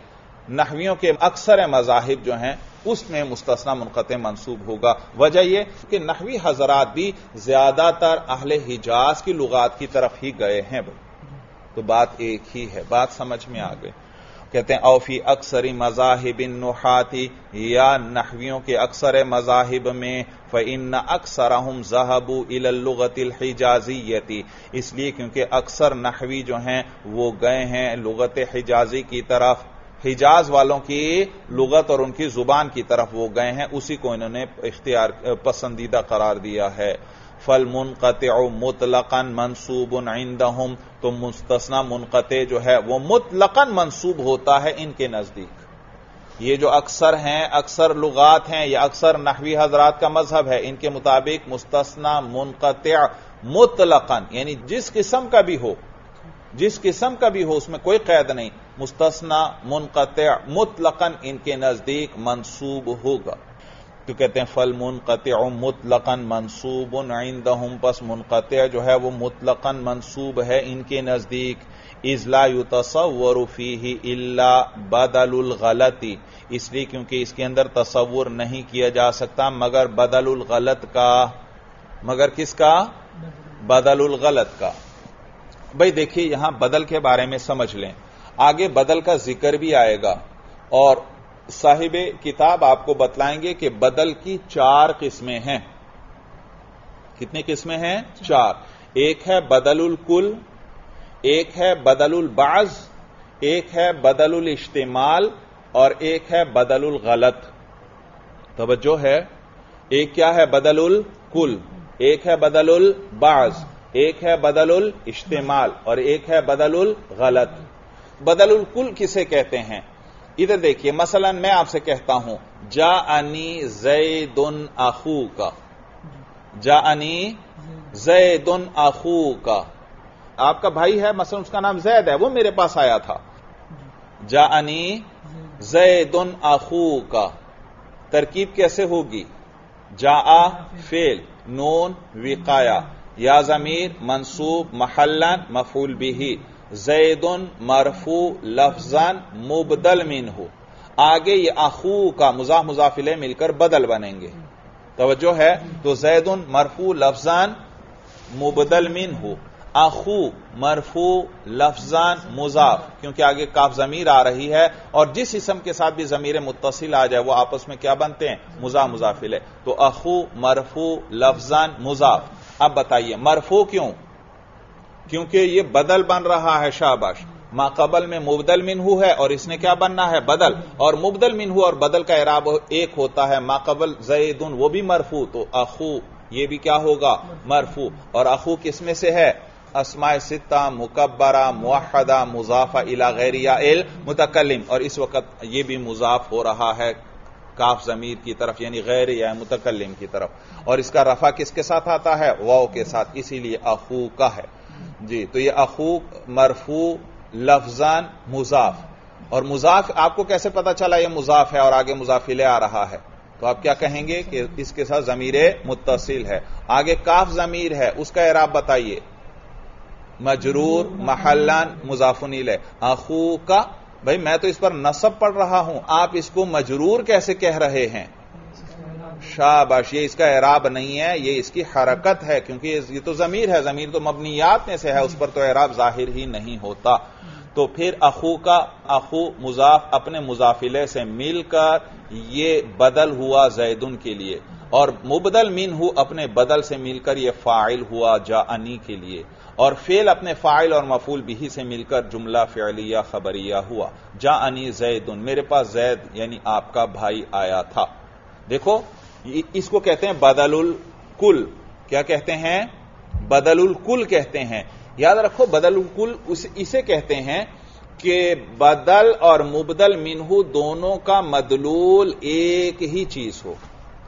نحویوں کے اکثر مذاہب جو ہیں اس میں مستثنا منقطع منصوب ہوگا. وجہ یہ کہ نحوی حضرات بھی زیادہ تر اہل حجاز کی لغات کی طرف ہی گئے ہیں. تو بات ایک ہی ہے، بات سمجھ میں آ گئی. کہتے ہیں اوفی اکثر مذاہب النحات، یا نحویوں کے اکثر مذاہب میں فإن اکثرہم ذہبوا الی اللغۃ الحجازیۃ، اس لیے کیونکہ اکثر نحوی جو ہیں وہ گئے ہیں لغت حجازی کی طرف، حجاز والوں کی لغت اور ان کی زبان کی طرف وہ گئے ہیں، اسی کو انہوں نے پسندیدہ قرار دیا ہے. فالمنقطع مطلقا منصوب عندهم، تو مستثنا منقطع جو ہے وہ مطلقا منصوب ہوتا ہے ان کے نزدیک. یہ جو اکثر ہیں، اکثر لغات ہیں یا اکثر نحوی حضرات کا مذہب ہے، ان کے مطابق مستثنا منقطع مطلقا، یعنی جس قسم کا بھی ہو، جس قسم کا بھی ہو اس میں کوئی قید نہیں، مستثنا منقطع مطلقا ان کے نزدیک منصوب ہوگا. تو کہتے ہیں فالمنقطع مطلقا منصوب عندهم، پس منقطع جو ہے وہ مطلقا منصوب ہے ان کے نزدیک. اذ لا يتصور فيه الا بدل الغلط، اس لیے کیونکہ اس کے اندر تصور نہیں کیا جا سکتا مگر بدل الغلط کا. مگر کس کا؟ بدل الغلط کا. بھئی دیکھیے یہاں بدل کے بارے میں سمجھ لیں، آگے بدل کا ذکر بھی آئے گا، اور صاحب کتاب آپ کو بتلائیں گے کہ بدل کی 4 قسمیں ہیں. کتنی قسمیں ہیں؟ 4. ایک ہے بدل الکل، ایک ہے بدل البعض، ایک ہے بدل الاشتمال، اور ایک ہے بدل الغلط. توجہ ہے، ایک کیا ہے؟ بدل الکل، ایک ہے بدل البعض، ایک ہے بدل الاشتمال، اور ایک ہے بدل الغلط. بدل الکل کسے کہتے ہیں؟ ادھر دیکھیے، مثلا میں آپ سے کہتا ہوں جاءنی زید اخوک، جاءنی زید اخوک، آپ کا بھائی ہے مثلا اس کا نام زید ہے، وہ میرے پاس آیا تھا. جاءنی زید اخوک، ترکیب کیسے ہوگی؟ جاء فعل، نون وقایا، یا ضمیر منصوب محلا مفعول به، زید مرفوع لفظاً مبدل منہ. آگے یہ اخو کا مضاف مضاف الیہ مل کر بدل بنیں گے. توجہ ہے، تو زید مرفوع لفظاً مبدل منہ، اخو مرفوع لفظاً مضاف، کیونکہ آگے کاف ضمیر آ رہی ہے، اور جس اسم کے ساتھ بھی ضمیر متصل آ جائے وہ آپس میں کیا بنتے ہیں؟ مضاف مضاف الیہ. تو اخو مرفوع لفظاً مضاف. اب بتائیے مرفوع کیوں؟ کیونکہ یہ بدل بن رہا ہے. شاباش. ما قبل میں مبدل منہ ہے اور اس نے کیا بننا ہے؟ بدل. اور مبدل منہ اور بدل کا اعراب ایک ہوتا ہے. ما قبل زیدن وہ بھی مرفوع، تو اخو یہ بھی کیا ہوگا؟ مرفوع. اور اخو کس میں سے ہے؟ اسماء ستہ مکبرہ موحدہ مضافہ الی غیر المتکلم، اور اس وقت یہ بھی مضاف ہو رہا ہے کاف ضمیر کی طرف، یعنی غیر یا متکلم کی طرف. اور اس کا رفع کس کے ساتھ آتا ہے؟ واو کے ساتھ، اسی لیے اخو کا ہے. جی تو یہ اخوک مرفوع لفظاً مضاف. اور مضاف آپ کو کیسے پتا چلا یہ مضاف ہے اور آگے مضاف الیہ آ رہا ہے؟ تو آپ کیا کہیں گے کہ اس کے ساتھ ضمیر متصل ہے، آگے کاف ضمیر ہے، اس کا اعراب بتائیے. مجرور محلاً مضاف الیہ. اخوک، بھئی میں تو اس پر نصب پڑھ رہا ہوں، آپ اس کو مجرور کیسے کہہ رہے ہیں؟ شاباش. یہ اس کا اعراب نہیں ہے، یہ اس کی حرکت ہے، کیونکہ یہ تو ضمیر ہے، ضمیر تو مبنیات میں سے ہے، اس پر تو اعراب ظاہر ہی نہیں ہوتا. تو پھر اخو کا اخو مضاف اپنے مضاف الیہ سے مل کر یہ بدل ہوا زیدن کے لیے، اور مبدل منہ اپنے بدل سے مل کر یہ فاعل ہوا جاءنی کے لیے، اور فعل اپنے فاعل اور مفعول به سے مل کر جملہ فعلیہ خبریہ ہوا. جاءنی زیدن، میرے پاس زید یعنی آپ کا بھائی آیا تھا. دیکھو اس کو کہتے ہیں بدل الکل. کیا کہتے ہیں؟ بدل الکل کہتے ہیں. یاد رکھو بدل الکل اسے کہتے ہیں کہ بدل اور مبدل منہ دونوں کا مدلول ایک ہی چیز ہو،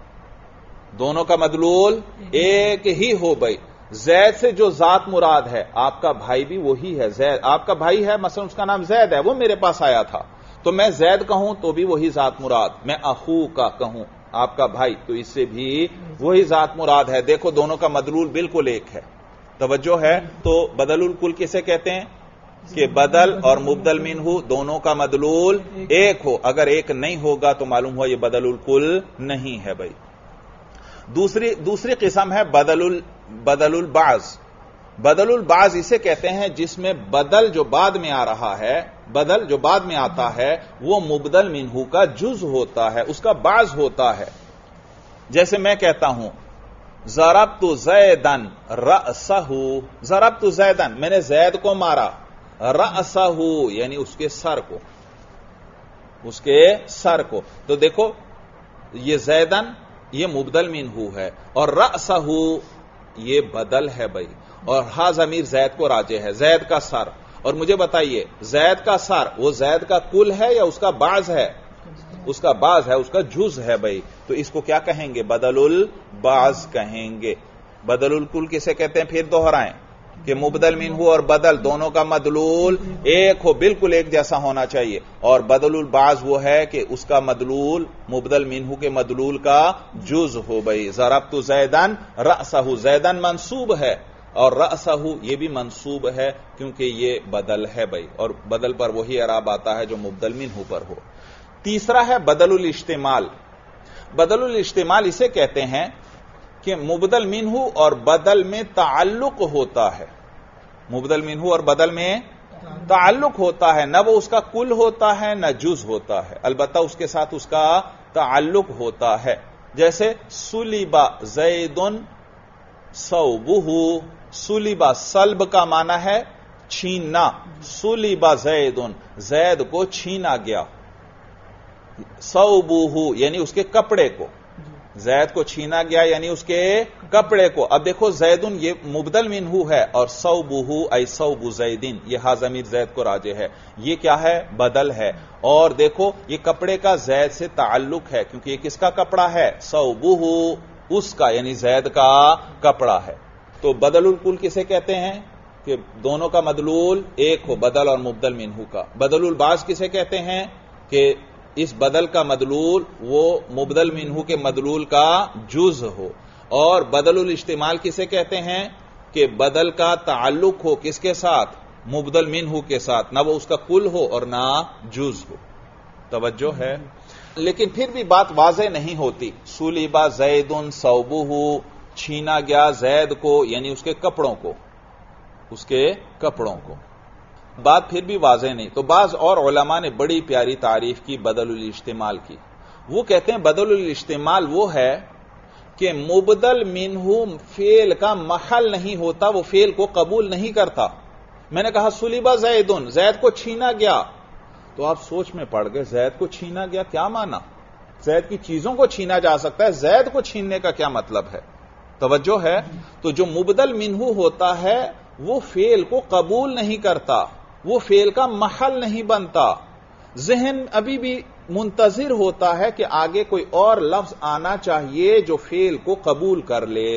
دونوں کا مدلول ایک ہی ہو. بھائی زید سے جو ذات مراد ہے، آپ کا بھائی بھی وہی ہے. زید آپ کا بھائی ہے، مثلا اس کا نام زید ہے، وہ میرے پاس آیا تھا، تو میں زید کہوں تو بھی وہی ذات مراد. میں اخو کا کہوں آپ کا بھائی تو اس سے بھی وہی ذات مراد ہے. دیکھو دونوں کا مدلول بالکل ایک ہے. توجہ ہے. تو بدل الکل کسے کہتے ہیں؟ کہ بدل اور مبدل منہ دونوں کا مدلول ایک ہو. اگر ایک نہیں ہوگا تو معلوم ہوا یہ بدل الکل نہیں ہے بھائی. دوسری قسم ہے بدل البعض. بدل البعض اسے کہتے ہیں جس میں بدل جو بعد میں آ رہا ہے، بدل جو بعد میں آتا ہے وہ مبدل منہ کا جز ہوتا ہے، اس کا بعض ہوتا ہے. جیسے میں کہتا ہوں ضربت زیدن رأسہ، ضربت زیدن میں نے زید کو مارا، رأسہ یعنی اس کے سر کو. تو دیکھو یہ زیدن یہ مبدل منہ ہے اور رأسہ یہ بدل ہے بھائی. اور ہا ضمیر زید کو راجع ہے، زید کا سر. اور مجھے بتائیے زید کا سر وہ زید کا کل ہے یا اس کا بعض ہے؟ اس کا بعض ہے، اس کا جز ہے بھائی. تو اس کو کیا کہیں گے؟ بدل البعض کہیں گے. بدل الکل کسے کہتے ہیں؟ پھر دوہرائیں کہ مبدل منہ اور بدل دونوں کا مدلول ایک ہو، بالکل ایک جیسا ہونا چاہیے. اور بدل البعض وہ ہے کہ اس کا مدلول مبدل منہ کے مدلول کا جز ہو بھائی. ضربت زیدن رأسہ، زیدن منصوب ہے اور رأسہ یہ بھی منصوب ہے کیونکہ یہ بدل ہے بھائی، اور بدل پر وہی اعراب آتا ہے جو مبدل منہ پر ہو. تیسرا ہے بدل الاشتمال. بدل الاشتمال اسے کہتے ہیں کہ مبدل منہ اور بدل میں تعلق ہوتا ہے. مبدل منہ اور بدل میں تعلق ہوتا ہے، نہ وہ اس کا کل ہوتا ہے نہ جز ہوتا ہے، البتہ اس کے ساتھ اس کا تعلق ہوتا ہے. جیسے سلب زید ثوبہ، سلب سلب کا معنی ہے چھیننا، سلب زید زید کو چھینا گیا، ثوبہ یعنی اس کے کپڑے کو، زید کو چھینا گیا یعنی اس کے کپڑے کو. اب دیکھو زیدن یہ مبدل منہ ہے اور ثوبہ ای ثوب زیدن یہ ہا ضمیر زید کو راجع ہے، یہ کیا ہے؟ بدل ہے. اور دیکھو یہ کپڑے کا زید سے تعلق ہے کیونکہ یہ کس کا کپڑا ہے؟ ثوبہ اس کا، یعنی زید کا کپڑا ہے. تو بدل الکل کسے کہتے ہیں؟ کہ دونوں کا مدلول ایک ہو، بدل اور مبدل منہ کا. بدل البعض کسے کہتے ہیں؟ کہ اس بدل کا مدلول وہ مبدل منہ کے مدلول کا جز ہو. اور بدل الاشتمال کسے کہتے ہیں؟ کہ بدل کا تعلق ہو کس کے ساتھ؟ مبدل منہ کے ساتھ، نہ وہ اس کا کل ہو اور نہ جز ہو. توجہ ہے؟ لیکن پھر بھی بات واضح نہیں ہوتی. سلب زید ثوبہ، چھینا گیا زید کو یعنی اس کے کپڑوں کو، اس کے کپڑوں کو. بات پھر بھی واضح نہیں. تو بعض اور علماء نے بڑی پیاری تعریف کی بدل الاشتمال کی. وہ کہتے ہیں بدل الاشتمال وہ ہے کہ مبدل منہ فعل کا محل نہیں ہوتا، وہ فعل کو قبول نہیں کرتا. میں نے کہا سلب زید، زید کو چھینا گیا، تو آپ سوچ میں پڑ گئے زید کو چھینا گیا کیا معنی؟ زید کی چیزوں کو چھینا جا سکتا ہے، زید کو چھیننے کا کیا مطلب ہے؟ توجہ ہے؟ تو جو مبدل منہ ہوتا ہے وہ فعل کو قبول نہیں کرتا، وہ فعل کا محل نہیں بنتا. ذہن ابھی بھی منتظر ہوتا ہے کہ آگے کوئی اور لفظ آنا چاہیے جو فعل کو قبول کر لے.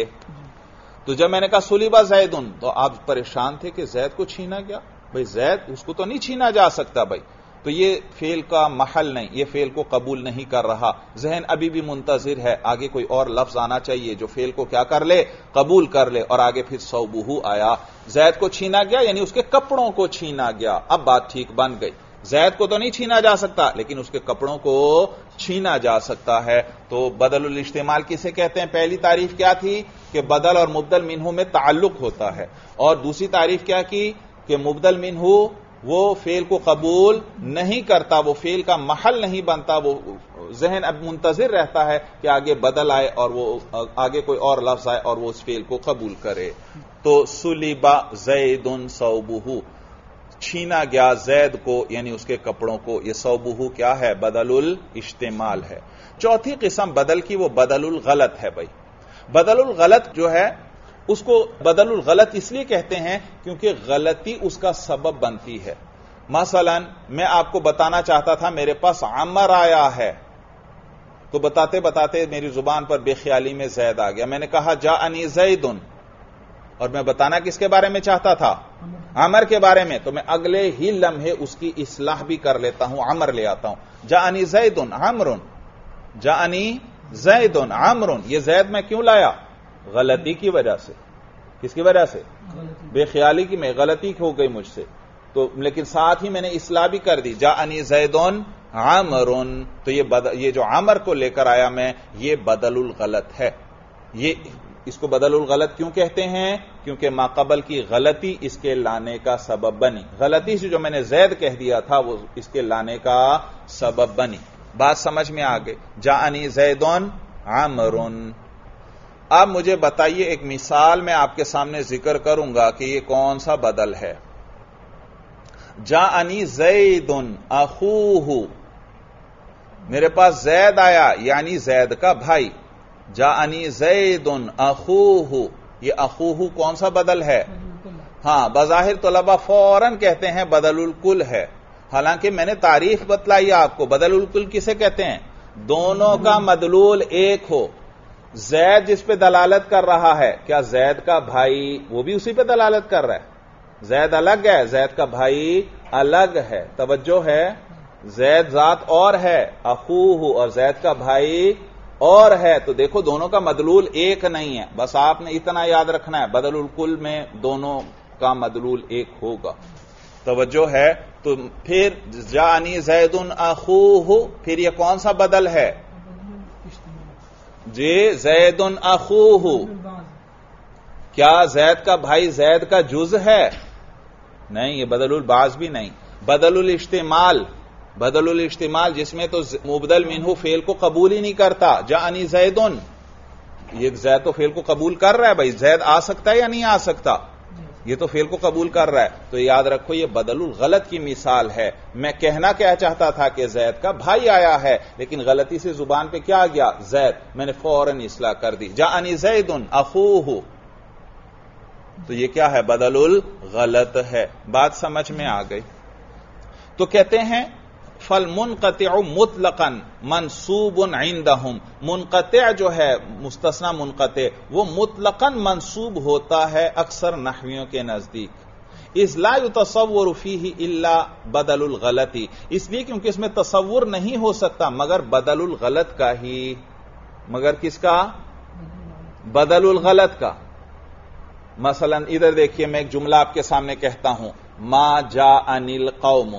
تو جب میں نے کہا سلب زید تو آپ پریشان تھے کہ زید کو چھینا گیا. بھئی زید اس کو تو نہیں چھینا جا سکتا بھئی، تو یہ فعل کا محل نہیں، یہ فعل کو قبول نہیں کر رہا. ذہن ابھی بھی منتظر ہے آگے کوئی اور لفظ آنا چاہیے جو فعل کو کیا کر لے؟ قبول کر لے. اور آگے پھر ثوبہ آیا، زید کو چھینا گیا یعنی اس کے کپڑوں کو چھینا گیا. اب بات ٹھیک بن گئی. زید کو تو نہیں چھینا جا سکتا لیکن اس کے کپڑوں کو چھینا جا سکتا ہے. تو بدل الاشتمال کسے کہتے ہیں؟ پہلی تعریف کیا تھی؟ کہ بدل اور مبدل منہ میں تعلق ہوتا ہے. اور دوسری تعریف کیا کی؟ کہ مبدل منہ وہ فعل کو قبول نہیں کرتا، وہ فعل کا محل نہیں بنتا. وہ ذہن اب منتظر رہتا ہے کہ آگے بدل آئے اور وہ آگے کوئی اور لفظ آئے اور وہ اس فعل کو قبول کرے. تو سلب زید ثوبہ، چھینا گیا زید کو یعنی اس کے کپڑوں کو. یہ ثوبہ کیا ہے؟ بدل الاشتمال ہے. چوتھی قسم بدل کی وہ بدل الغلط ہے بھائی. بدل الغلط جو ہے اس کو بدل الغلط اس لیے کہتے ہیں کیونکہ غلطی اس کا سبب بنتی ہے. مثلا میں آپ کو بتانا چاہتا تھا میرے پاس عمر آیا ہے، تو بتاتے بتاتے میری زبان پر بے خیالی میں زید آ گیا. میں نے کہا جاءنی زید، اور میں بتانا کس کے بارے میں چاہتا تھا؟ عمر کے بارے میں. تو میں اگلے ہی لمحے اس کی اصلاح بھی کر لیتا ہوں، عمر لے آتا ہوں. جاءنی زید عمر، جاءنی زید عمر. یہ زید میں کیوں لایا؟ غلطی کی وجہ سے. کس کی وجہ سے؟ بے خیالی کی میں غلطی ہو گئی مجھ سے. تو لیکن ساتھ ہی میں نے اصلاح بھی کر دی، جاءنی زیدن عمرن، تو یہ جو عمر کو لے کر آیا میں، یہ بدل الغلط ہے۔ یہ اس کو بدل الغلط کیوں کہتے ہیں؟ کیونکہ ما قبل کی غلطی اس کے لانے کا سبب بنی، غلطی سے جو میں نے زید کہہ دیا تھا وہ اس کے لانے کا سبب بنی۔ بات سمجھ میں آ گئی؟ جاءنی زیدن عمرن۔ اب مجھے بتائیے، ایک مثال میں آپ کے سامنے ذکر کروں گا کہ یہ کون سا بدل ہے۔ جاءنی زید اخوہ، میرے پاس زید آیا یعنی زید کا بھائی۔ جاءنی زید اخوہ، یہ اخوہ کون سا بدل ہے؟ ہاں، بظاہر طلبہ فوراً کہتے ہیں بدل الکل ہے، حالانکہ میں نے تعریف بتلائی آپ کو۔ بدل الکل کسے کہتے ہیں؟ دونوں کا مدلول ایک ہو۔ زید جس پہ دلالت کر رہا ہے، کیا زید کا بھائی وہ بھی اسی پہ دلالت کر رہا ہے؟ زید الگ ہے، زید کا بھائی الگ ہے، توجہ ہے؟ زید ذات اور ہے، اخوہ، اور زید کا بھائی اور ہے، تو دیکھو دونوں کا مدلول ایک نہیں ہے، بس آپ نے اتنا یاد رکھنا ہے، بدل الکل میں دونوں کا مدلول ایک ہوگا، توجہ ہے؟ تو پھر جاءنی زید اخوہ، پھر یہ کون سا بدل ہے؟ جی، زید اخوہ، کیا زید کا بھائی زید کا جز ہے؟ نہیں، یہ بدل البعض بھی نہیں، بدل الاشتمال، بدل الاشتمال جس میں تو مبدل منہ فعل کو قبول ہی نہیں کرتا۔ جاءنی زیدن، یہ زید تو فعل کو قبول کر رہا ہے، بھائی زید آ سکتا ہے یا نہیں آ سکتا؟ یہ تو فعل کو قبول کر رہا ہے، تو یاد رکھو یہ بدل الغلط کی مثال ہے۔ میں کہنا کیا چاہتا تھا کہ زید کا بھائی آیا ہے، لیکن غلطی سے زبان پہ کیا گیا؟ زید، میں نے فوراً اصلاح کر دی، جاءنی زید اخوہ، تو یہ کیا ہے؟ بدل الغلط ہے۔ بات سمجھ میں آ گئی؟ تو کہتے ہیں فالمنقطع مطلقا منصوب عندهم، منقطع جو ہے مستثنی منقطع وہ مطلقا منصوب ہوتا ہے اکثر نحویوں کے نزدیک، اذ لا يتصور فيه الا بدل الغلط، اس لیے کیونکہ اس میں تصور نہیں ہو سکتا مگر بدل الغلط کا ہی، مگر کس کا؟ بدل الغلط کا۔ مثلا ادھر دیکھیے، میں ایک جملہ آپ کے سامنے کہتا ہوں، ما جاءنی القوم،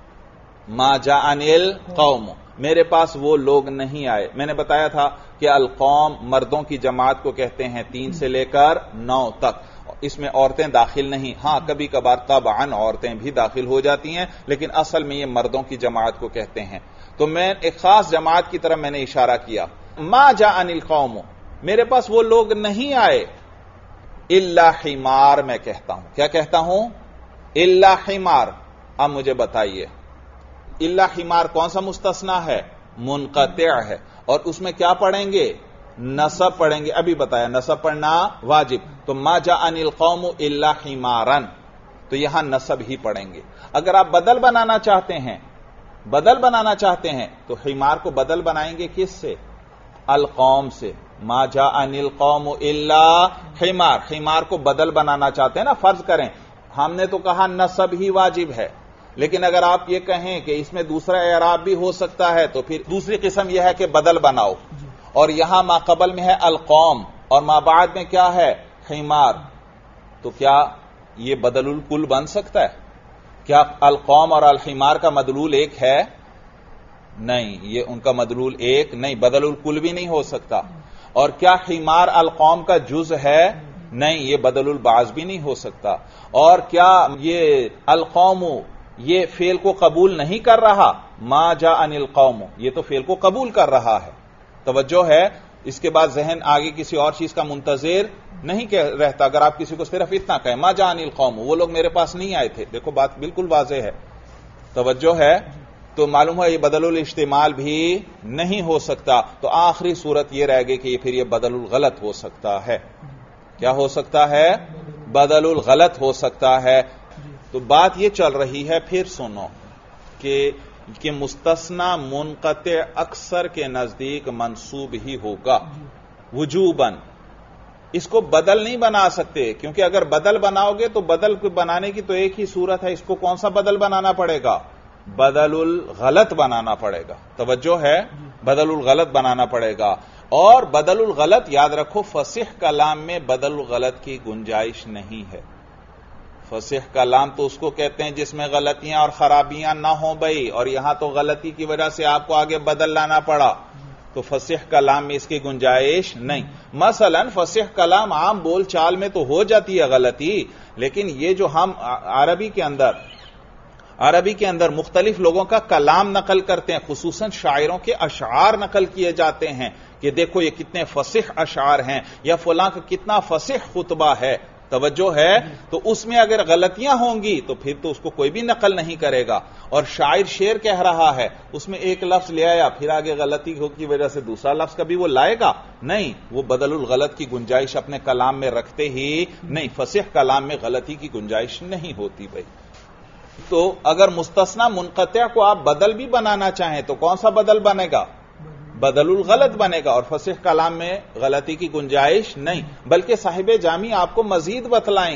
ما جاءنی القوم، میرے پاس وہ لوگ نہیں آئے۔ میں نے بتایا تھا کہ القوم مردوں کی جماعت کو کہتے ہیں 3 سے لے کر 9 تک، اس میں عورتیں داخل نہیں، ہاں کبھی کبھار طبعاً عورتیں بھی داخل ہو جاتی ہیں، لیکن اصل میں یہ مردوں کی جماعت کو کہتے ہیں۔ تو میں ایک خاص جماعت کی طرف میں نے اشارہ کیا، ما جاءنی القوم، میرے پاس وہ لوگ نہیں آئے، الا حمار، میں کہتا ہوں، کیا کہتا ہوں؟ الا حمار۔ اب مجھے بتائیے، الا حمار کون سا مستثنی ہے؟ منقطع ہے، اور اس میں کیا پڑھیں گے؟ نصب پڑھیں گے، ابھی بتایا نصب پڑھنا واجب، تو ما جاءنی القوم الا حمارا، تو یہاں نصب ہی پڑھیں گے۔ اگر آپ بدل بنانا چاہتے ہیں، بدل بنانا چاہتے ہیں تو حمار کو بدل بنائیں گے کس سے؟ القوم سے، ما جاءنی القوم الا حمار، حمار کو بدل بنانا چاہتے ہیں نا، فرض کریں ہم نے تو کہا نصب ہی واجب ہے، لیکن اگر آپ یہ کہیں کہ اس میں دوسرا اعراب بھی ہو سکتا ہے تو پھر دوسری قسم یہ ہے کہ بدل بناؤ، اور یہاں ما قبل میں ہے القوم اور ما بعد میں کیا ہے؟ حمار، تو کیا یہ بدل الکل بن سکتا ہے؟ کیا القوم اور الحمار کا مدلول ایک ہے؟ نہیں، یہ ان کا مدلول ایک نہیں، بدل الکل بھی نہیں ہو سکتا۔ اور کیا حمار القوم کا جز ہے؟ نہیں، یہ بدل البعض بھی نہیں ہو سکتا۔ اور کیا یہ القوم یہ فعل کو قبول نہیں کر رہا؟ ما جاءنی القوم، یہ تو فعل کو قبول کر رہا ہے، توجہ ہے؟ اس کے بعد ذہن آگے کسی اور چیز کا منتظر نہیں رہتا۔ اگر آپ کسی کو صرف اتنا کہیں ما جاءنی القوم، وہ لوگ میرے پاس نہیں آئے تھے، دیکھو بات بالکل واضح ہے، توجہ ہے؟ تو معلوم ہے یہ بدل الاشتمال بھی نہیں ہو سکتا، تو آخری صورت یہ رہ گئی کہ پھر یہ بدل الغلط ہو سکتا ہے۔ کیا ہو سکتا ہے؟ بدل الغلط ہو سکتا ہے۔ تو بات یہ چل رہی ہے، پھر سنو کہ مستثنی منقطع اکثر کے نزدیک منصوب ہی ہوگا وجوباً، اس کو بدل نہیں بنا سکتے، کیونکہ اگر بدل بناؤ گے تو بدل بنانے کی تو ایک ہی صورت ہے، اس کو کون سا بدل بنانا پڑے گا؟ بدل الغلط بنانا پڑے گا، توجہ ہے؟ بدل الغلط بنانا پڑے گا، اور بدل الغلط یاد رکھو فصیح کلام میں بدل الغلط کی گنجائش نہیں ہے، فصیح کلام تو اس کو کہتے ہیں جس میں غلطیاں اور خرابیاں نہ ہوں بھائی، اور یہاں تو غلطی کی وجہ سے آپ کو آگے بدل لانا پڑا، تو فصیح کلام میں اس کی گنجائش نہیں۔ مثلا فصیح کلام عام بول چال میں تو ہو جاتی ہے غلطی، لیکن یہ جو ہم عربی کے اندر مختلف لوگوں کا کلام نقل کرتے ہیں، خصوصاً شاعروں کے اشعار نقل کیے جاتے ہیں کہ دیکھو یہ کتنے فصیح اشعار ہیں، یا فلاں کا کتنا فصیح خطبہ ہے، توجہ ہے، تو اس میں اگر غلطیاں ہوں گی تو پھر تو اس کو کوئی بھی نقل نہیں کرے گا۔ اور شاعر شعر کہہ رہا ہے، اس میں ایک لفظ لے آیا، پھر آگے غلطی کی وجہ سے دوسرا لفظ کبھی وہ لائے گا نہیں، وہ بدل الغلط کی گنجائش اپنے کلام میں رکھتے ہی نہیں۔ فصیح کلام میں غلطی کی گنجائش نہیں ہوتی بھائی۔ تو اگر مستثنی منقطع کو آپ بدل بھی بنانا چاہیں تو کون سا بدل بنے گا؟ بدل الغلط بنے گا، اور فصیح کلام میں غلطی کی گنجائش نہیں، بلکہ صاحب جامی آپ کو مزید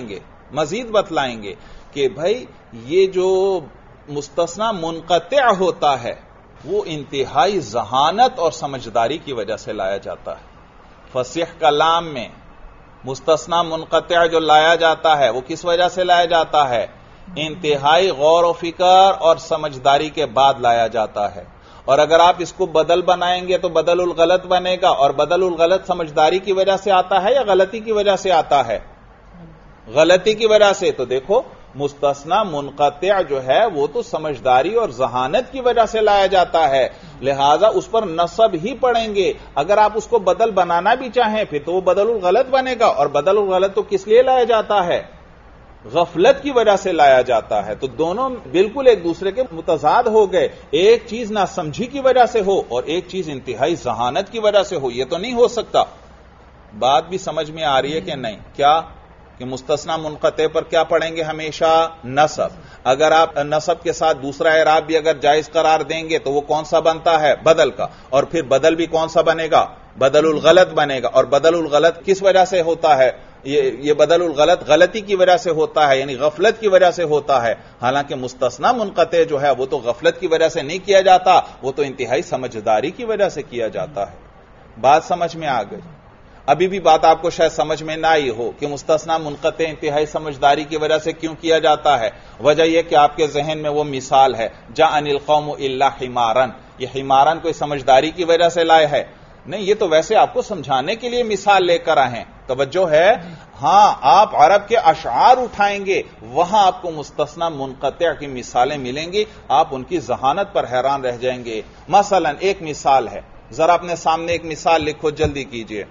بتلائیں گے کہ بھائی یہ جو مستثنی منقطع ہوتا ہے وہ انتہائی ذہانت اور سمجھداری کی وجہ سے لایا جاتا ہے۔ فصیح کلام میں مستثنی منقطع جو لایا جاتا ہے وہ کس وجہ سے لایا جاتا ہے؟ انتہائی غور و فکر اور سمجھداری کے بعد لایا جاتا ہے۔ اور اگر آپ اس کو بدل بنائیں گے تو بدل الغلط بنے گا، اور بدل الغلط سمجھداری کی وجہ سے آتا ہے یا غلطی کی وجہ سے آتا ہے؟ غلطی کی وجہ سے۔ تو دیکھو مستثنی منقطع جو ہے وہ تو سمجھداری اور ذہانت کی وجہ سے لایا جاتا ہے، لہذا اس پر نصب ہی پڑیں گے۔ اگر آپ اس کو بدل بنانا بھی چاہیں پھر تو وہ بدل الغلط بنے گا، اور بدل الغلط تو کس لیے لایا جاتا ہے؟ غفلت کی وجہ سے لایا جاتا ہے۔ تو دونوں بالکل ایک دوسرے کے متضاد ہو گئے، ایک چیز ناسمجھی کی وجہ سے ہو اور ایک چیز انتہائی ذہانت کی وجہ سے ہو، یہ تو نہیں ہو سکتا۔ بات بھی سمجھ میں آ رہی ہے کہ نہیں؟ کیا کہ مستثنی منقطع پر کیا پڑھیں گے ہمیشہ؟ نصب۔ اگر آپ نصب کے ساتھ دوسرا اعراب بھی اگر جائز قرار دیں گے تو وہ کون سا بنتا ہے؟ بدل کا، اور پھر بدل بھی کون سا بنے گا؟ بدل الغلط بنے گا۔ اور بدل الغلط کس وجہ سے ہوتا ہے؟ یہ بدل الغلط غلطی کی وجہ سے ہوتا ہے، یعنی غفلت کی وجہ سے ہوتا ہے، حالانکہ مستثنی منقطع جو ہے وہ تو غفلت کی وجہ سے نہیں کیا جاتا، وہ تو انتہائی سمجھداری کی وجہ سے کیا جاتا ہے۔ بات سمجھ میں آ گئی؟ ابھی بھی بات آپ کو شاید سمجھ میں نہ آئی ہو کہ مستثنی منقطع انتہائی سمجھداری کی وجہ سے کیوں کیا جاتا ہے۔ وجہ یہ کہ آپ کے ذہن میں وہ مثال ہے، جاءنی القوم الا حمارا، یہ حمارا کوئی سمجھداری کی وجہ سے لائے ہے؟ نہیں، یہ تو ویسے آپ کو سمجھانے کے لیے مثال لے کر آئے ہیں۔ توجہ ہے؟ ہاں، آپ عرب کے اشعار اٹھائیں گے وہاں آپ کو مستثنی منقطع کی مثالیں ملیں گی، آپ ان کی ذہانت پر حیران رہ جائیں گے۔ مثلا ایک مثال ہے، ذرا اپنے سامنے ایک مثال لکھو، جلدی کیجئے۔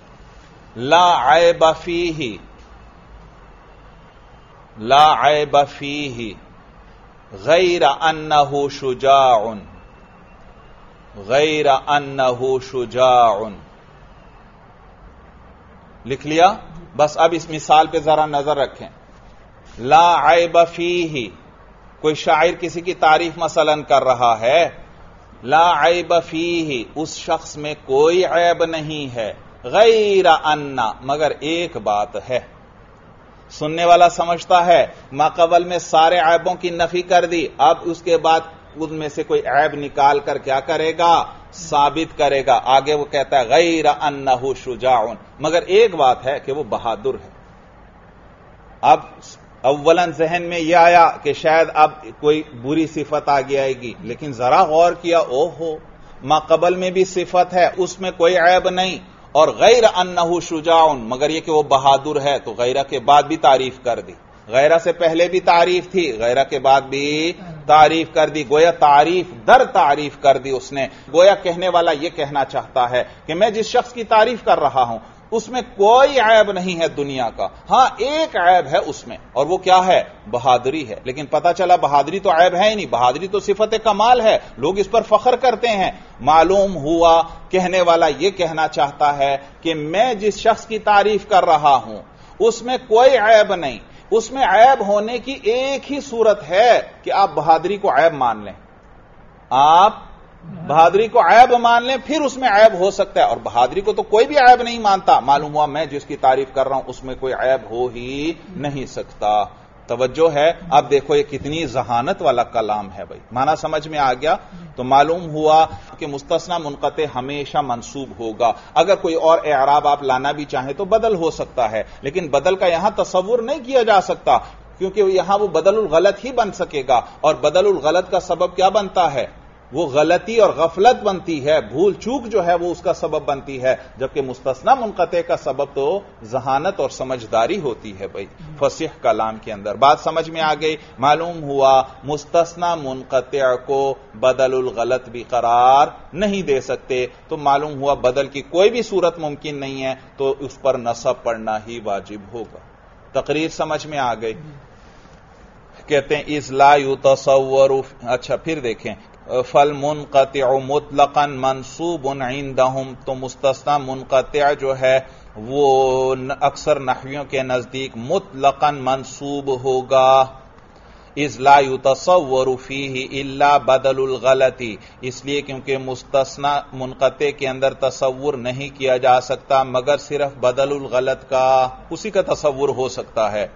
لا عیب فیہ، لا عیب فیہ غیر انہ شجاع، غیر انہ شجاع۔ لکھ لیا؟ بس اب اس مثال پہ ذرا نظر رکھیں۔ لا عیب فیہ، کوئی شاعر کسی کی تعریف مثلا کر رہا ہے، لا عیب فیہ، اس شخص میں کوئی عیب نہیں ہے، غیر ان، مگر ایک بات ہے۔ سننے والا سمجھتا ہے ماقبل میں سارے عیبوں کی نفی کر دی، اب اس کے بعد ان میں سے کوئی عیب نکال کر کیا کرے گا؟ ثابت کرے گا۔ آگے وہ کہتا ہے غیر انہ شجاع، مگر ایک بات ہے کہ وہ بہادر ہے۔ اب اولاً ذہن میں یہ آیا کہ شاید اب کوئی بری صفت آگے آئے گی، لیکن ذرا غور کیا، اوہو ماقبل میں بھی صفت ہے، اس میں کوئی عیب نہیں، اور غیر انہ شجاع، مگر یہ کہ وہ بہادر ہے، تو غیرہ کے بعد بھی تعریف کر دی۔ غیرہ سے پہلے بھی تعریف تھی، غیرہ کے بعد بھی تعریف کر دی، گویا تعریف در تعریف کر دی اس نے۔ گویا کہنے والا یہ کہنا چاہتا ہے کہ میں جس شخص کی تعریف کر رہا ہوں اس میں کوئی عیب نہیں ہے دنیا کا، ہاں ایک عیب ہے اس میں، اور وہ کیا ہے؟ بہادری ہے۔ لیکن پتا چلا بہادری تو عیب ہے ہی نہیں، بہادری تو صفت کمال ہے، لوگ اس پر فخر کرتے ہیں۔ معلوم ہوا کہنے والا یہ کہنا چاہتا ہے کہ میں جس شخص کی تعریف کر رہا ہوں اس میں کوئی عیب نہیں، اس میں عیب ہونے کی ایک ہی صورت ہے کہ آپ بہادری کو عیب مان لیں، آپ بہادری کو عیب مان لیں، پھر اس میں عیب ہو سکتا ہے، اور بہادری کو تو کوئی بھی عیب نہیں مانتا۔ معلوم ہوا میں جس کی تعریف کر رہا ہوں اس میں کوئی عیب ہو ہی نہیں سکتا۔ توجہ ہے؟ اب دیکھو یہ کتنی ذہانت والا کلام ہے بھائی، معنی سمجھ میں آ گیا؟ تو معلوم ہوا کہ مستثنی منقطع ہمیشہ منصوب ہوگا، اگر کوئی اور اعراب آپ لانا بھی چاہیں تو بدل ہو سکتا ہے، لیکن بدل کا یہاں تصور نہیں کیا جا سکتا۔ کیونکہ یہاں وہ بدل الغلط ہی بن سکے گا، اور بدل الغلط کا سبب کیا بنتا ہے؟ وہ غلطی اور غفلت بنتی ہے، بھول چوک جو ہے وہ اس کا سبب بنتی ہے، جبکہ مستثنی منقطع کا سبب تو ذہانت اور سمجھداری ہوتی ہے بھائی فصیح کلام کے اندر۔ بات سمجھ میں آ گئی؟ معلوم ہوا مستثنی منقطع کو بدل الغلط بھی قرار نہیں دے سکتے، تو معلوم ہوا بدل کی کوئی بھی صورت ممکن نہیں ہے، تو اس پر نصب پڑھنا ہی واجب ہوگا۔ تقریر سمجھ میں آ گئی؟ کہتے ہیں اذ لا یتصور، اچھا پھر دیکھیں فالمنقطع مطلقا منصوب عندهم، تو مستثنی منقطع جو ہے وہ اکثر نحویوں کے نزدیک مطلقا منصوب ہوگا۔ اذ لا یتصور فیہ الا بدل الغلط، اس لیے کیونکہ مستثنی منقطع کے اندر تصور نہیں کیا جا سکتا مگر صرف بدل الغلط کا، اسی کا تصور ہو سکتا ہے۔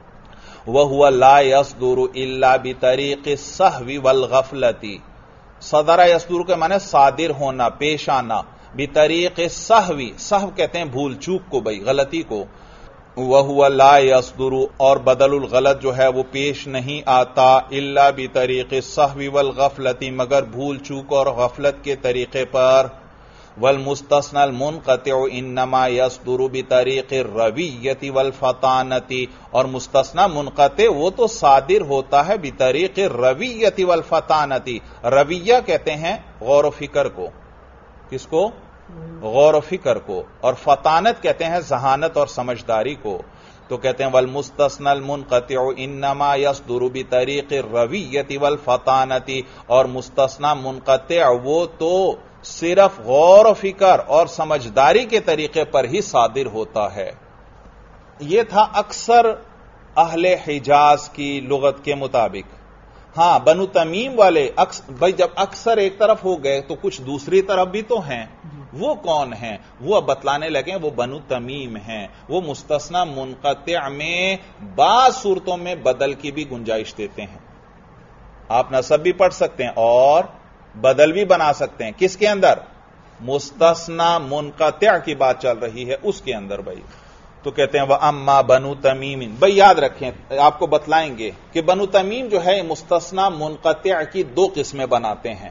وَهُوَ لَا يَصْدُرُ إِلَّا بِطَرِيقِ السَّهْوِ وَالْغَفْلَةِ، صدر یصدر کے معنی صادر ہونا، پیش آنا، بطریق السہو، سہو کہتے ہیں بھول چوک کو بھائی، غلطی کو۔ وَهُوَ لَا يَصْدُرُ، اور بدل الغلط جو ہے وہ پیش نہیں آتا، إِلَّا بِطَرِيقِ السَّهْوِ وَالْغَفْلَةِ، مگر بھول چوک اور غفلت کے طریقے پر۔ والمستثنى المنقطع انما يصدر بطریق الرویۃ والفطانۃ، اور مستثنی منقطع وہ تو صادر ہوتا ہے بطریق الرویۃ والفطانۃ، رویہ کہتے ہیں غور و فکر کو، کس کو؟ غور و فکر کو، اور فطانت کہتے ہیں ذہانت اور سمجھداری کو۔ تو کہتے ہیں والمستثنى المنقطع انما يصدر بطریق الرویۃ والفطانۃ، اور مستثنی منقطع وہ تو صرف غور و فکر اور سمجھداری کے طریقے پر ہی صادر ہوتا ہے۔ یہ تھا اکثر اہل حجاز کی لغت کے مطابق۔ ہاں بنو تمیم والے بھائی جب اکثر ایک طرف ہو گئے تو کچھ دوسری طرف بھی تو ہیں، وہ کون ہیں؟ وہ اب بتلانے لگے وہ بنو تمیم ہیں، وہ مستثنی منقطع میں بعض صورتوں میں بدل کی بھی گنجائش دیتے ہیں، آپ نصب بھی پڑھ سکتے ہیں اور بدل بھی بنا سکتے ہیں۔ کس کے اندر؟ مستثنی منقطع کی بات چل رہی ہے اس کے اندر بھائی۔ تو کہتے ہیں وَأَمَّا بَنُو تَمِيمٍ، بھائی یاد رکھیں آپ کو بتلائیں گے کہ بنو تمیم جو ہے مستثنی منقطع کی دو قسمیں بناتے ہیں۔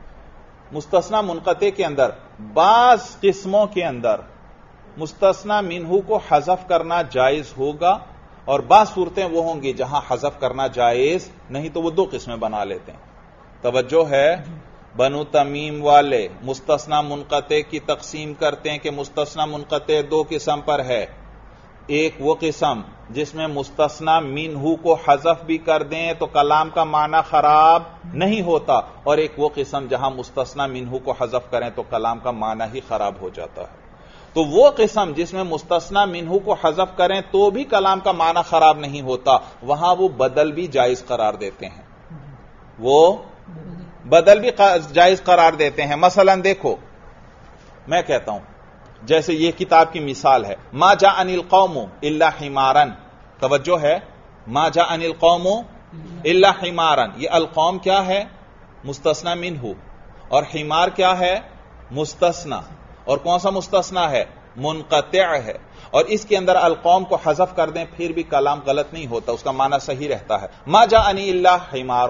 مستثنی منقطع کے اندر بعض قسموں کے اندر مستثنی منہ کو حذف کرنا جائز ہوگا، اور بعض صورتیں وہ ہوں گی جہاں حذف کرنا جائز نہیں، تو وہ دو قسمیں بنا لیتے ہیں۔ توجہ ہے؟ بنو تمیم والے مستثنی منقطع کی تقسیم کرتے ہیں کہ مستثنی منقطع دو قسم پر ہے، ایک وہ قسم جس میں مستثنی منہ کو حذف بھی کر دیں تو کلام کا معنی خراب نہیں ہوتا، اور ایک وہ قسم جہاں مستثنی منہ کو حذف کریں تو کلام کا معنی ہی خراب ہو جاتا ہے۔ تو وہ قسم جس میں مستثنی منہ کو حذف کریں تو بھی کلام کا معنی خراب نہیں ہوتا، وہاں وہ بدل بھی جائز قرار دیتے ہیں، وہ بدل بھی جائز قرار دیتے ہیں۔ مثلا دیکھو میں کہتا ہوں جیسے یہ کتاب کی مثال ہے، ما جاءنی القوم الا حمارا، توجہ ہے، ما جاءنی القوم الا حمارا، یہ القوم کیا ہے؟ مستثنی منہ، اور حمار کیا ہے؟ مستثنی، اور کون سا مستثنی ہے؟ منقطع ہے، اور اس کے اندر القوم کو حذف کر دیں پھر بھی کلام غلط نہیں ہوتا، اس کا معنی صحیح رہتا ہے۔ ما جاءنی الا حمار،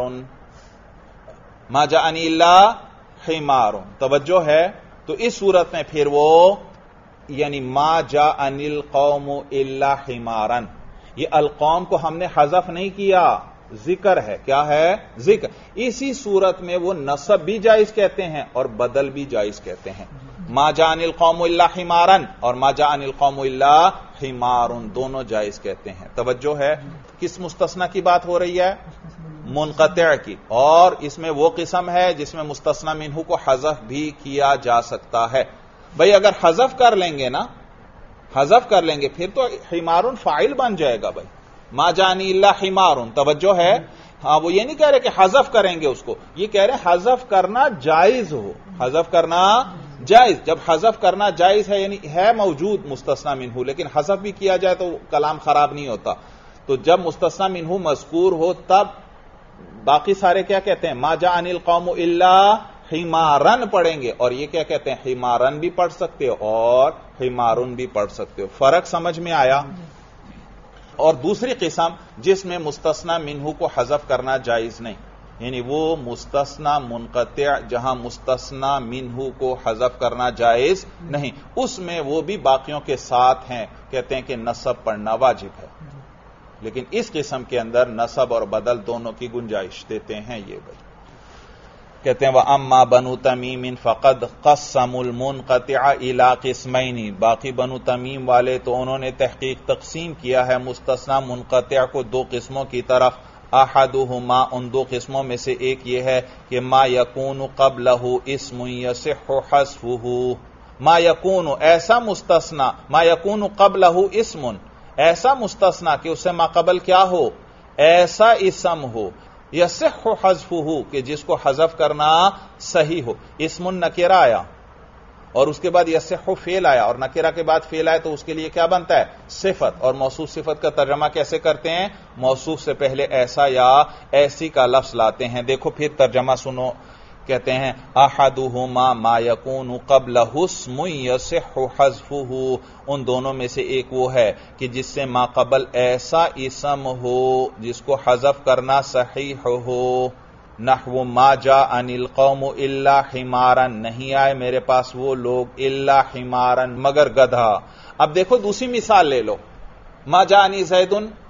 ما جاءنی الا حمار، توجہ ہے؟ تو اس صورت میں پھر وہ یعنی ما جاءنی القوم الا حمارا، یہ القوم کو ہم نے حذف نہیں کیا، ذکر ہے، کیا ہے؟ ذکر۔ اسی صورت میں وہ نصب بھی جائز کہتے ہیں اور بدل بھی جائز کہتے ہیں۔ ما جاءنی القوم الا حمارا اور ما جاءنی القوم الا حمار دونوں جائز کہتے ہیں۔ توجہ ہے؟ کس مستثنی کی بات ہو رہی ہے؟ منقطع کی، اور اس میں وہ قسم ہے جس میں مستثنی منہ کو حذف بھی کیا جا سکتا ہے۔ بھئی اگر حذف کر لیں گے نا، حذف کر لیں گے پھر تو حمار فاعل بن جائے گا بھائی، ما جاءنی الا حمار، توجہ ہے؟ ہاں وہ یہ نہیں کہہ رہے کہ حذف کریں گے اس کو، یہ کہہ رہے حذف کرنا جائز ہو، حذف کرنا جائز، جب حذف کرنا جائز ہے یعنی ہے موجود مستثنی منہ لیکن حذف بھی کیا جائے تو کلام خراب نہیں ہوتا۔ تو جب مستثنی منہ مذکور ہو تب باقی سارے کیا کہتے ہیں؟ ما جاءنی القوم الا حمارن پڑھیں گے، اور یہ کیا کہتے ہیں؟ حمارن بھی پڑھ سکتے ہو اور حمارن بھی پڑھ سکتے ہو۔ فرق سمجھ میں آیا؟ اور دوسری قسم جس میں مستثنا منہ کو حذف کرنا جائز نہیں، یعنی وہ مستثنا منقطع جہاں مستثنا منہ کو حذف کرنا جائز نہیں، اس میں وہ بھی باقیوں کے ساتھ ہیں، کہتے ہیں کہ نصب پڑھنا واجب ہے، لیکن اس قسم کے اندر نصب اور بدل دونوں کی گنجائش دیتے ہیں یہ بھائی. کہتے ہیں وَأَمَّا بَنُو تَمِيمٍ فَقَدْ قَسَّمُوا الْمُنْقَطِعَ إِلَىٰ قِسْمَيْنِ، باقی بنو تمیم والے تو انہوں نے تحقیق تقسیم کیا ہے مستثنا منقطع کو دو قسموں کی طرف. احدہما، ان دو قسموں میں سے ایک یہ ہے کہ ما یکون قبلہ اسم یصح حذفہ، ما یکون ایسا مستثنا، ما یکون قبلہ اسم ایسا مستثنا کہ اس سے ما قبل کیا ہو، ایسا اسم ہو، یصح حذفہ کہ جس کو حذف کرنا صحیح ہو. اسم نکرہ آیا اور اس کے بعد یصح فعل آیا اور نکرہ کے بعد فعل آیا تو اس کے لیے کیا بنتا ہے، صفت. اور موصوف صفت کا ترجمہ کیسے کرتے ہیں، موصوف سے پہلے ایسا یا ایسی کا لفظ لاتے ہیں. دیکھو پھر ترجمہ سنو، کہتے ہیں احدہما ما یکون قبلہ اسم یصح حذفہ، ان دونوں میں سے ایک وہ ہے کہ جس سے ما قبل ایسا اسم ہو جس کو حذف کرنا صحیح ہو. نحو ما جاءنی القوم الا حمارا، نہیں آئے میرے پاس وہ لوگ الا حمارا مگر گدھا. اب دیکھو دوسری مثال لے لو، ما جاءنی زید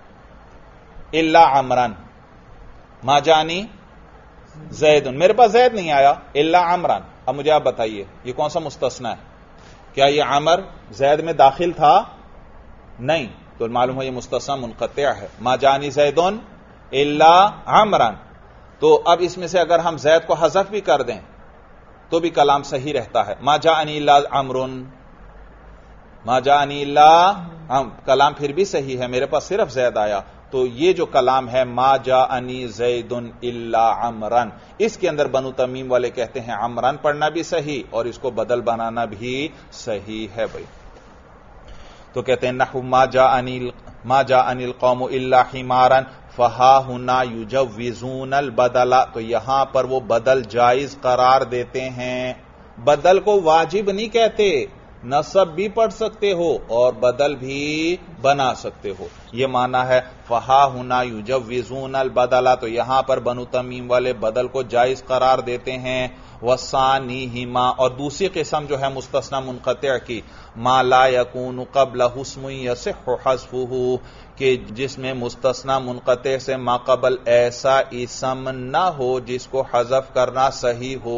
الا عمرا، ما جاءنی زید، میرے پاس زید نہیں آیا الا عمرا. اب مجھے آپ بتائیے یہ کون سا مستثنا ہے، کیا یہ عمر زید میں داخل تھا؟ نہیں، تو معلوم ہے یہ مستثنا منقطع ہے. ما جاءنی زید الا عمرا، تو اب اس میں سے اگر ہم زید کو حذف بھی کر دیں تو بھی کلام صحیح رہتا ہے. ما جاءنی الا عمر، ما جاءنی الا، کلام پھر بھی صحیح ہے، میرے پاس صرف زید آیا. تو یہ جو کلام ہے ما جاءنی زید الا عمرن، اس کے اندر بنو تمیم والے کہتے ہیں عمرن پڑھنا بھی صحیح اور اس کو بدل بنانا بھی صحیح ہے بھائی. تو کہتے ہیں نحو ما جاءنی القوم الا حمارا فہا ہنا یجوزون البدل، تو یہاں پر وہ بدل جائز قرار دیتے ہیں. بدل کو واجب نہیں کہتے، نصب بھی پڑھ سکتے ہو اور بدل بھی بنا سکتے ہو، یہ معنی ہے فہا ہنا یجوزون البدل، تو یہاں پر بنو تمیم والے بدل کو جائز قرار دیتے ہیں. وثانیہما، اور دوسری قسم جو ہے مستثنا منقطع کی، ما لا یکون قبلہ اسم یصح حذفہ، کہ جس میں مستثنا منقطع سے ما قبل ایسا اسم نہ ہو جس کو حذف کرنا صحیح ہو،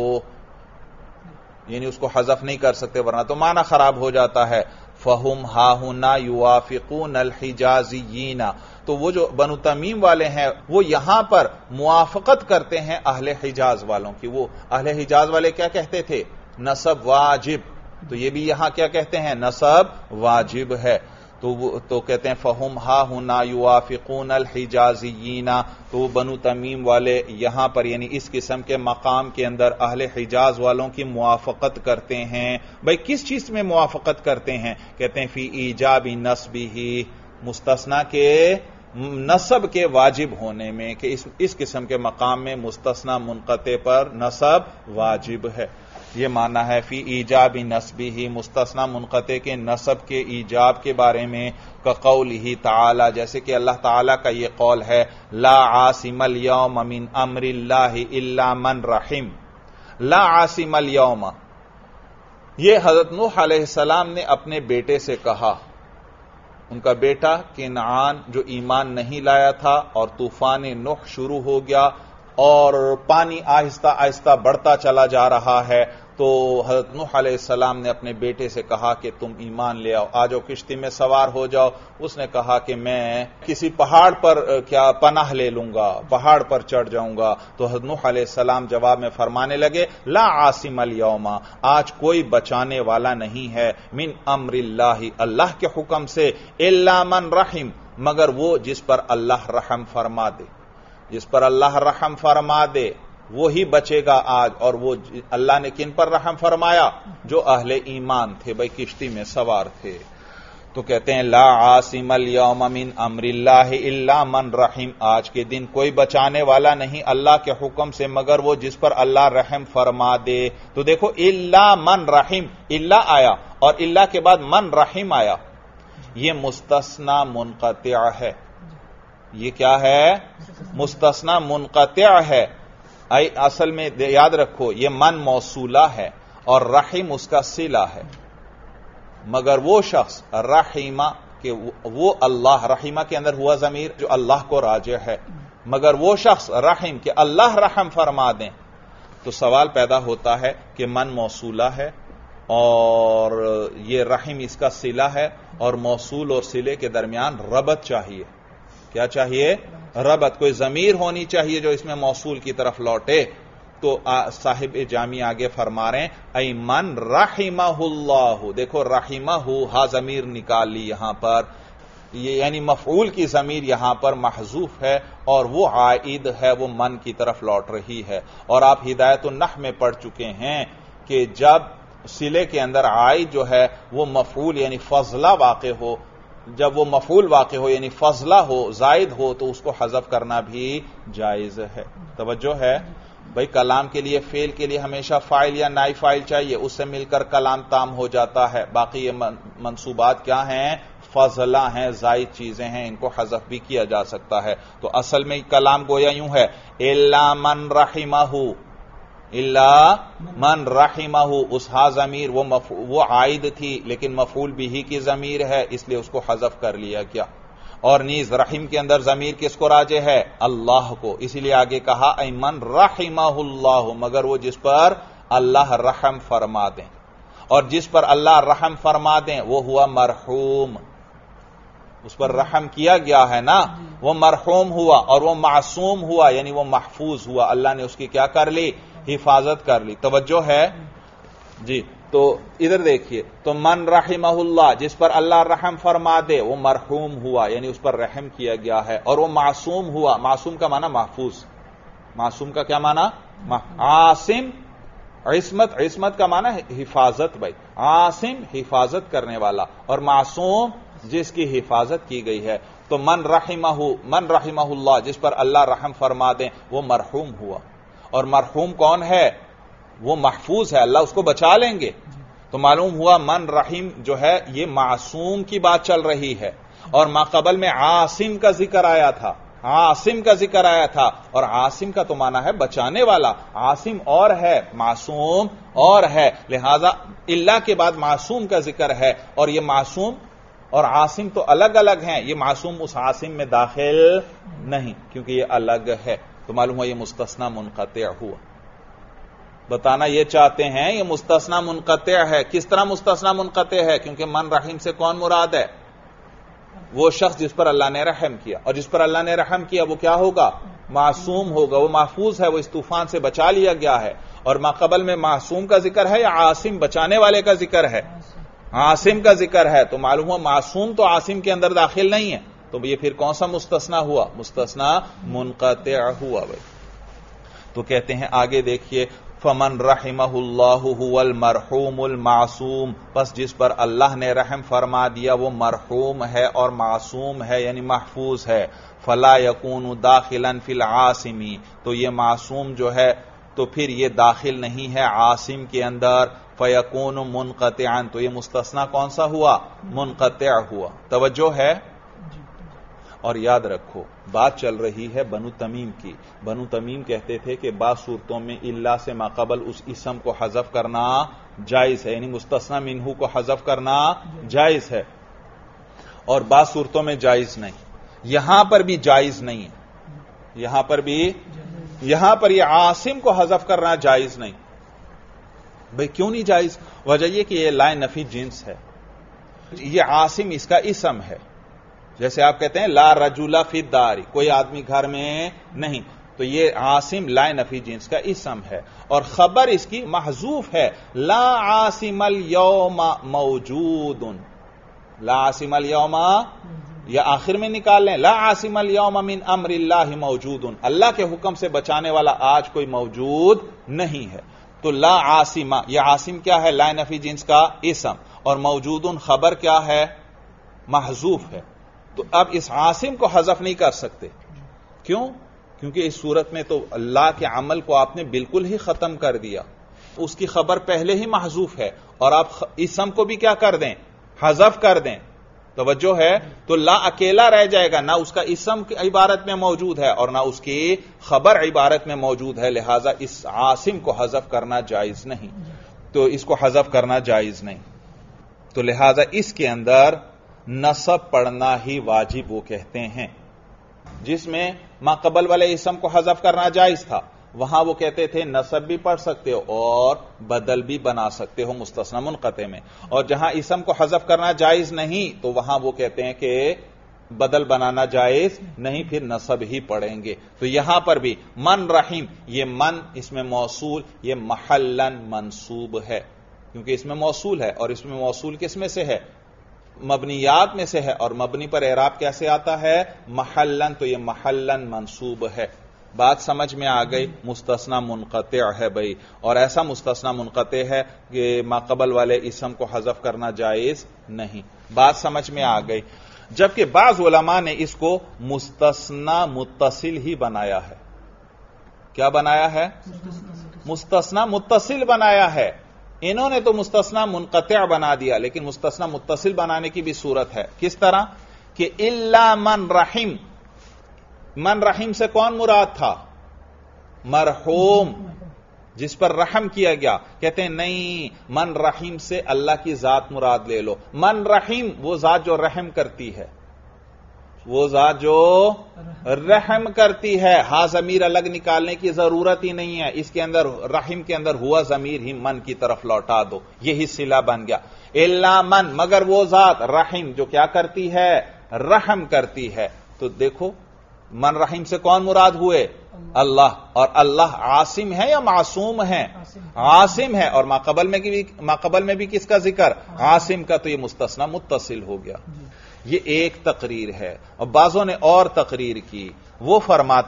یعنی اس کو حذف نہیں کر سکتے ورنہ تو معنی خراب ہو جاتا ہے. فہم ہا ہنا یوافقون الحجازیین، تو وہ جو بنو تمیم والے ہیں وہ یہاں پر موافقت کرتے ہیں اہل حجاز والوں کی. وہ اہل حجاز والے کیا کہتے تھے، نصب واجب، تو یہ بھی یہاں کیا کہتے ہیں، نصب واجب ہے. تو کہتے ہیں فہم ہا ہنا یوافقون الحجازیین، تو وہ بنو تمیم والے یہاں پر یعنی اس قسم کے مقام کے اندر اہل حجاز والوں کی موافقت کرتے ہیں. بھئی کس چیز میں موافقت کرتے ہیں، کہتے ہیں فی ایجاب نصبہ، مستثنا کے نصب کے واجب ہونے میں، کہ اس قسم کے مقام میں مستثنا منقطع پر نصب واجب ہے. یہ معنی ہے فی ایجاب نصبہ، مستثنا منقطع کے نصب کے ایجاب کے بارے میں. کقولہ تعالی، جیسے کہ اللہ تعالی کا یہ قول ہے لا عاصم اليوم من امر اللہ الا من رحم. لا عاصم اليوم، یہ حضرت نوح علیہ السلام نے اپنے بیٹے سے کہا. ان کا بیٹا کنعان جو ایمان نہیں لایا تھا اور طوفان نوح شروع ہو گیا اور پانی آہستہ آہستہ بڑھتا چلا جا رہا ہے، تو حضرت نوح علیہ السلام نے اپنے بیٹے سے کہا کہ تم ایمان لے آؤ، آ جاؤ کشتی میں سوار ہو جاؤ. اس نے کہا کہ میں کسی پہاڑ پر کیا پناہ لے لوں گا، پہاڑ پر چڑھ جاؤں گا. تو حضرت نوح علیہ السلام جواب میں فرمانے لگے لا عاصم اليوم، آج کوئی بچانے والا نہیں ہے، من امر اللہ، اللہ کے حکم سے، الا من رحم، مگر وہ جس پر اللہ رحم فرما دے. جس پر اللہ رحم فرما دے وہی بچے گا آج. اور وہ اللہ نے کن پر رحم فرمایا، جو اہل ایمان تھے، بھائی کشتی میں سوار تھے. تو کہتے ہیں لا عاصم اليوم من امر اللہ الا من رحم، آج کے دن کوئی بچانے والا نہیں اللہ کے حکم سے مگر وہ جس پر اللہ رحم فرما دے. تو دیکھو الا من رحم، الا آیا اور الا کے بعد من رحم آیا، یہ مستثنا منقطع ہے. یہ کیا ہے؟ مستثنا منقطع ہے. اصل میں یاد رکھو یہ من موصولہ ہے اور رحم اس کا صلہ ہے. مگر وہ شخص رحیمہ کہ وہ اللہ، رحیمہ کے اندر ہوا ضمیر جو اللہ کو راجع ہے، مگر وہ شخص رحم کہ اللہ رحم فرما دیں، تو سوال پیدا ہوتا ہے کہ من موصولہ ہے اور یہ رحم اس کا صلہ ہے، اور موصول اور صلے کے درمیان ربط چاہیے. کیا چاہیے؟ ربط. کوئی ضمیر ہونی چاہیے جو اس میں موصول کی طرف لوٹے. تو صاحب جامی آگے فرما رہے ہیں ای من رحمہ اللہ. دیکھو رحمہ ہا ضمیر نکال لی یہاں پر، یہ یعنی مفعول کی ضمیر یہاں پر محذوف ہے اور وہ عائد ہے، وہ من کی طرف لوٹ رہی ہے. اور آپ ہدایت النحو میں پڑھ چکے ہیں کہ جب صلے کے اندر عائد جو ہے وہ مفعول یعنی فضلہ واقع ہو، جب وہ مفعول واقع ہو یعنی فضلہ ہو، زائد ہو، تو اس کو حذف کرنا بھی جائز ہے. توجہ ہے بھائی؟ کلام کے لیے، فعل کے لیے ہمیشہ فاعل یا نائب فاعل چاہیے، اس سے مل کر کلام تام ہو جاتا ہے. باقی یہ منصوبات کیا ہیں؟ فضلہ ہیں، زائد چیزیں ہیں، ان کو حذف بھی کیا جا سکتا ہے. تو اصل میں کلام گویا یوں ہے الا من رحمہ، الا من رحمہ. اس ہا ضمیر وہ عائد تھی لیکن مفعول بھی کی ضمیر ہے، اس لیے اس کو حذف کر لیا گیا. اور نیز رحم کے اندر ضمیر کس کو راجع ہے؟ اللہ کو. اسی لیے آگے کہا ای من رحمہ اللہ، مگر وہ جس پر اللہ رحم فرما دیں. اور جس پر اللہ رحم فرما دیں وہ ہوا مرحوم. اس پر رحم کیا گیا ہے نا، وہ مرحوم ہوا اور وہ معصوم ہوا، یعنی وہ محفوظ ہوا. اللہ نے اس کی کیا کر لی؟ حفاظت کر لی. توجہ ہے جی؟ تو ادھر دیکھیے، تو من رحمہ اللہ، جس پر اللہ رحم فرما دے وہ مرحوم ہوا، یعنی اس پر رحم کیا گیا ہے. اور وہ معصوم ہوا. معصوم کا معنی محفوظ. معصوم کا کیا معنی؟ عاصم. عصمت، عصمت کا معنی حفاظت. بھائی عاصم حفاظت کرنے والا، اور معصوم جس کی حفاظت کی گئی ہے. تو من رحمہ اللہ، جس پر اللہ رحم فرما دیں وہ مرحوم ہوا. اور مرحوم کون ہے؟ وہ محفوظ ہے، اللہ اس کو بچا لیں گے. تو معلوم ہوا من رحیم جو ہے یہ معصوم کی بات چل رہی ہے. اور ماقبل میں عاصم کا ذکر آیا تھا، عاصم کا ذکر آیا تھا، اور عاصم کا تو معنی ہے بچانے والا. عاصم اور ہے، معصوم اور ہے، لہذا اللہ کے بعد معصوم کا ذکر ہے. اور یہ معصوم اور عاصم تو الگ الگ ہیں، یہ معصوم اس عاصم میں داخل نہیں کیونکہ یہ الگ ہے. تو معلوم ہوا یہ مستثنا منقطع ہوا. بتانا یہ چاہتے ہیں یہ مستثنا منقطع ہے. کس طرح مستثنا منقطع ہے؟ کیونکہ من رحیم سے کون مراد ہے؟ وہ شخص جس پر اللہ نے رحم کیا، اور جس پر اللہ نے رحم کیا وہ کیا ہوگا؟ معصوم ہوگا، وہ محفوظ ہے، وہ اس طوفان سے بچا لیا گیا ہے. اور ماقبل میں معصوم کا ذکر ہے یا عاصم بچانے والے کا ذکر ہے؟ عاصم کا ذکر ہے. تو معلوم ہوا معصوم تو عاصم کے اندر داخل نہیں ہے. تو یہ پھر کون سا مستثنا ہوا؟ مستثنا منقطع ہوا. بھائی تو کہتے ہیں آگے دیکھیے فمن رحمہ اللہ هو المرحوم المعصوم، پس جس پر اللہ نے رحم فرما دیا وہ مرحوم ہے اور معصوم ہے یعنی محفوظ ہے. فلا یکون داخلا فی العاصم، تو یہ معصوم جو ہے تو پھر یہ داخل نہیں ہے عاصم کے اندر. فیکون منقطعا، تو یہ مستثنا کون سا ہوا؟ منقطع ہوا. توجہ ہے؟ اور یاد رکھو بات چل رہی ہے بنو تمیم کی. بنو تمیم کہتے تھے کہ بعض صورتوں میں اللہ سے ماقبل اس اسم کو حذف کرنا جائز ہے، یعنی مستثنا منہو کو حذف کرنا جائز ہے، اور بعض صورتوں میں جائز نہیں. یہاں پر بھی جائز نہیں ہے، یہاں پر یہ عاصم کو حذف کرنا جائز نہیں. بھئی کیوں نہیں جائز؟ وجہ یہ کہ یہ لا نفی جنس ہے. یہ عاصم اس کا اسم ہے. جیسے آپ کہتے ہیں لا رجل فی الدار، کوئی آدمی گھر میں نہیں، تو یہ عاصم لا نفی جنس کا اسم ہے. اور خبر اس کی محذوف ہے، لا عاصم اليوم موجود. لا عاصم اليوم یا آخر میں نکال لیں، لا عاصم اليوم من امر اللہ موجود، اللہ کے حکم سے بچانے والا آج کوئی موجود نہیں ہے. تو لا عاصم، یہ عاصم کیا ہے؟ لا نفی جنس کا اسم، اور موجود خبر کیا ہے؟ محذوف ہے. تو اب اس عاصم کو حذف نہیں کر سکتے. کیوں؟ کیونکہ اس صورت میں تو اللہ کے عمل کو آپ نے بالکل ہی ختم کر دیا. اس کی خبر پہلے ہی محذوف ہے اور آپ اسم کو بھی کیا کر دیں؟ حذف کر دیں. توجہ ہے؟ تو لا اکیلا رہ جائے گا، نہ اس کا اسم کی عبارت میں موجود ہے اور نہ اس کی خبر عبارت میں موجود ہے، لہذا اس عاصم کو حذف کرنا جائز نہیں، تو اس کو حذف کرنا جائز نہیں، تو لہذا اس کے اندر نصب پڑھنا ہی واجب وہ کہتے ہیں۔ جس میں ما قبل والے اسم کو حذف کرنا جائز تھا، وہاں وہ کہتے تھے نصب بھی پڑھ سکتے ہو اور بدل بھی بنا سکتے ہو مستثنی منقطع میں، اور جہاں اسم کو حذف کرنا جائز نہیں تو وہاں وہ کہتے ہیں کہ بدل بنانا جائز نہیں، پھر نصب ہی پڑھیں گے۔ تو یہاں پر بھی من رحیم، یہ من اس میں موصول، یہ محلن منصوب ہے، کیونکہ اس میں موصول ہے، اور اس میں موصول کس میں سے ہے؟ مبنیات میں سے ہے، اور مبنی پر اعراب کیسے آتا ہے؟ محلن، تو یہ محلن منصوب ہے۔ بات سمجھ میں آ گئی؟ مستثنی منقطع ہے بھائی، اور ایسا مستثنی منقطع ہے کہ ما قبل والے اسم کو حذف کرنا جائز نہیں۔ بات سمجھ میں آ گئی؟ جبکہ بعض علماء نے اس کو مستثنی متصل ہی بنایا ہے۔ کیا بنایا ہے؟ مستثنی متصل بنایا ہے۔ انہوں نے تو مستثنی منقطع بنا دیا، لیکن مستثنی متصل بنانے کی بھی صورت ہے۔ کس طرح؟ کہ الا من رحم، من رحیم سے کون مراد تھا؟ مرحوم، جس پر رحم کیا گیا۔ کہتے ہیں نہیں، من رحیم سے اللہ کی ذات مراد لے لو۔ من رحیم وہ ذات جو رحم کرتی ہے، وہ ذات جو رحم کرتی ہے۔ ہاں ضمیر الگ نکالنے کی ضرورت ہی نہیں ہے، اس کے اندر رحم کے اندر ہوا ضمیر ہی من کی طرف لوٹا دو، یہی صلہ بن گیا۔ الا من، مگر وہ ذات رحم جو کیا کرتی ہے؟ رحم کرتی ہے۔ تو دیکھو من رحیم سے کون مراد ہوئے؟ اللہ، اور اللہ عاصم ہے یا معصوم ہے؟ عاصم ہے، اور ما قبل میں بھی کس کا ذکر؟ عاصم کا، تو یہ مستثنی متصل ہو گیا۔ یہ ایک تقریر ہے، اور بعضوں نے اور تقریر کی۔ وہ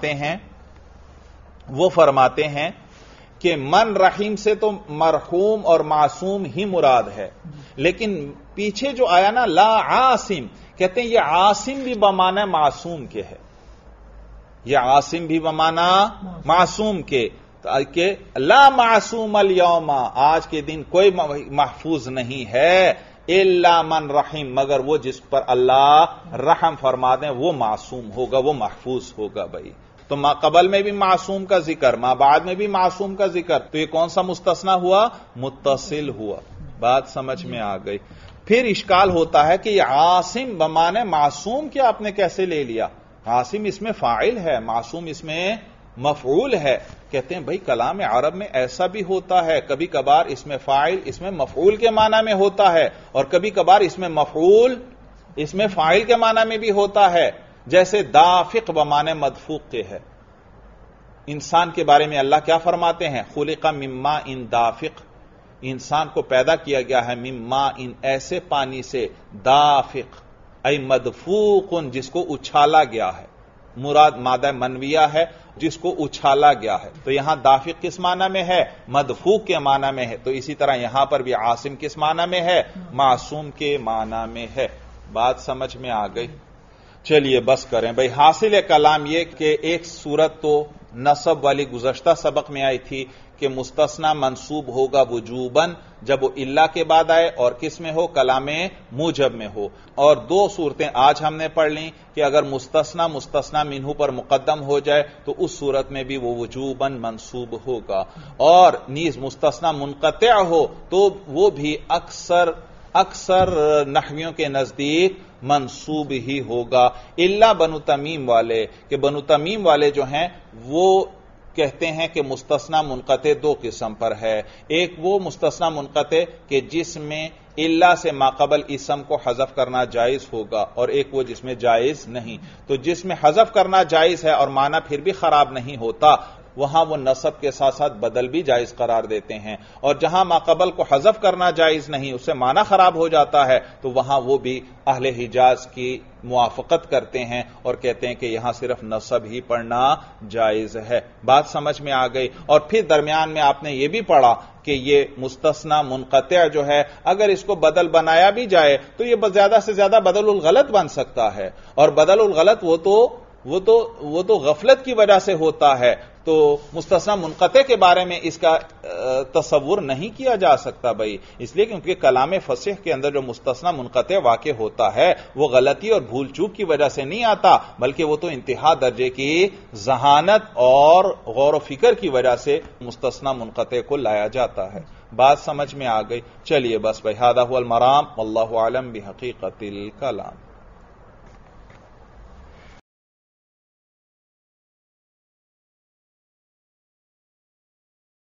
فرماتے ہیں کہ من رحیم سے تو مرحوم اور معصوم ہی مراد ہے، لیکن پیچھے جو آیا نا لا عاصم، کہتے ہیں یہ عاصم بھی بمعنی معصوم کے ہے، یہ عاصم بھی بمعنی معصوم کے، کہ لا معصوم اليوم، آج کے دن کوئی محفوظ نہیں ہے، الا من رحیم، مگر وہ جس پر اللہ رحم فرما دیں وہ معصوم ہوگا، وہ محفوظ ہوگا بھائی۔ تو ما قبل میں بھی معصوم کا ذکر، ما بعد میں بھی معصوم کا ذکر، تو یہ کون سا مستثنی ہوا؟ متصل ہوا۔ بات سمجھ میں آ گئی؟ پھر اشکال ہوتا ہے کہ یہ عاصم بمعنی معصوم کیا آپ نے کیسے لے لیا؟ عاصم اس میں فاعل ہے، معصوم اس میں مفعول ہے۔ کہتے ہیں بھائی کلام عرب میں ایسا بھی ہوتا ہے، کبھی کبھار اس میں فاعل اس میں مفعول کے معنی میں ہوتا ہے، اور کبھی کبھار اس میں مفعول اس میں فاعل کے معنی میں بھی ہوتا ہے۔ جیسے دافق بمعنی مدفوق کے ہے۔ انسان کے بارے میں اللہ کیا فرماتے ہیں؟ خلق من ماء دافق، انسان کو پیدا کیا گیا ہے من ماء، ایسے پانی سے، دافق ای مدفوق، جس کو اچھالا گیا ہے، مراد مادہ منویہ ہے جس کو اچھالا گیا ہے۔ تو یہاں دافق کس معنی میں ہے؟ مدفوق کے معنی میں ہے۔ تو اسی طرح یہاں پر بھی عاصم کس معنی میں ہے؟ معصوم کے معنی میں ہے۔ بات سمجھ میں آ گئی؟ چلیے بس کریں بھائی۔ حاصل کلام یہ کہ ایک صورت تو نصب والی گزشتہ سبق میں آئی تھی کہ مستثنی منصوب ہوگا وجوباً جب وہ الا کے بعد آئے اور کس میں ہو؟ کلام موجب میں ہو۔ اور دو صورتیں آج ہم نے پڑھ لیں کہ اگر مستثنی منہ پر مقدم ہو جائے تو اس صورت میں بھی وہ وجوباً منصوب ہوگا، اور نیز مستثنی منقطع ہو تو وہ بھی اکثر نحویوں کے نزدیک منصوب ہی ہوگا، الا بنو تمیم والے، کہ بنو تمیم والے جو ہیں وہ کہتے ہیں کہ مستثنی منقطع دو قسم پر ہے۔ ایک وہ مستثنی منقطع کہ جس میں الا سے ما قبل اسم کو حذف کرنا جائز ہوگا، اور ایک وہ جس میں جائز نہیں۔ تو جس میں حذف کرنا جائز ہے اور معنی پھر بھی خراب نہیں ہوتا، وہاں وہ نصب کے ساتھ ساتھ بدل بھی جائز قرار دیتے ہیں، اور جہاں ما قبل کو حذف کرنا جائز نہیں، اس سے معنی خراب ہو جاتا ہے، تو وہاں وہ بھی اہل حجاز کی موافقت کرتے ہیں اور کہتے ہیں کہ یہاں صرف نصب ہی پڑھنا جائز ہے۔ بات سمجھ میں آ گئی؟ اور پھر درمیان میں آپ نے یہ بھی پڑھا کہ یہ مستثنی منقطع جو ہے اگر اس کو بدل بنایا بھی جائے تو یہ زیادہ سے زیادہ بدل الغلط بن سکتا ہے، اور بدل الغلط وہ تو وہ تو غفلت کی وجہ سے ہوتا ہے، تو مستثنی منقطع کے بارے میں اس کا تصور نہیں کیا جا سکتا بھائی، اس لیے کیونکہ کلام فصیح کے اندر جو مستثنی منقطع واقع ہوتا ہے وہ غلطی اور بھول چوک کی وجہ سے نہیں آتا، بلکہ وہ تو انتہا درجے کی ذہانت اور غور و فکر کی وجہ سے مستثنی منقطع کو لایا جاتا ہے۔ بات سمجھ میں آ گئی؟ چلیے بس بھائی، ھذا ھو المرام واللہ اعلم بحقیقت الکلام۔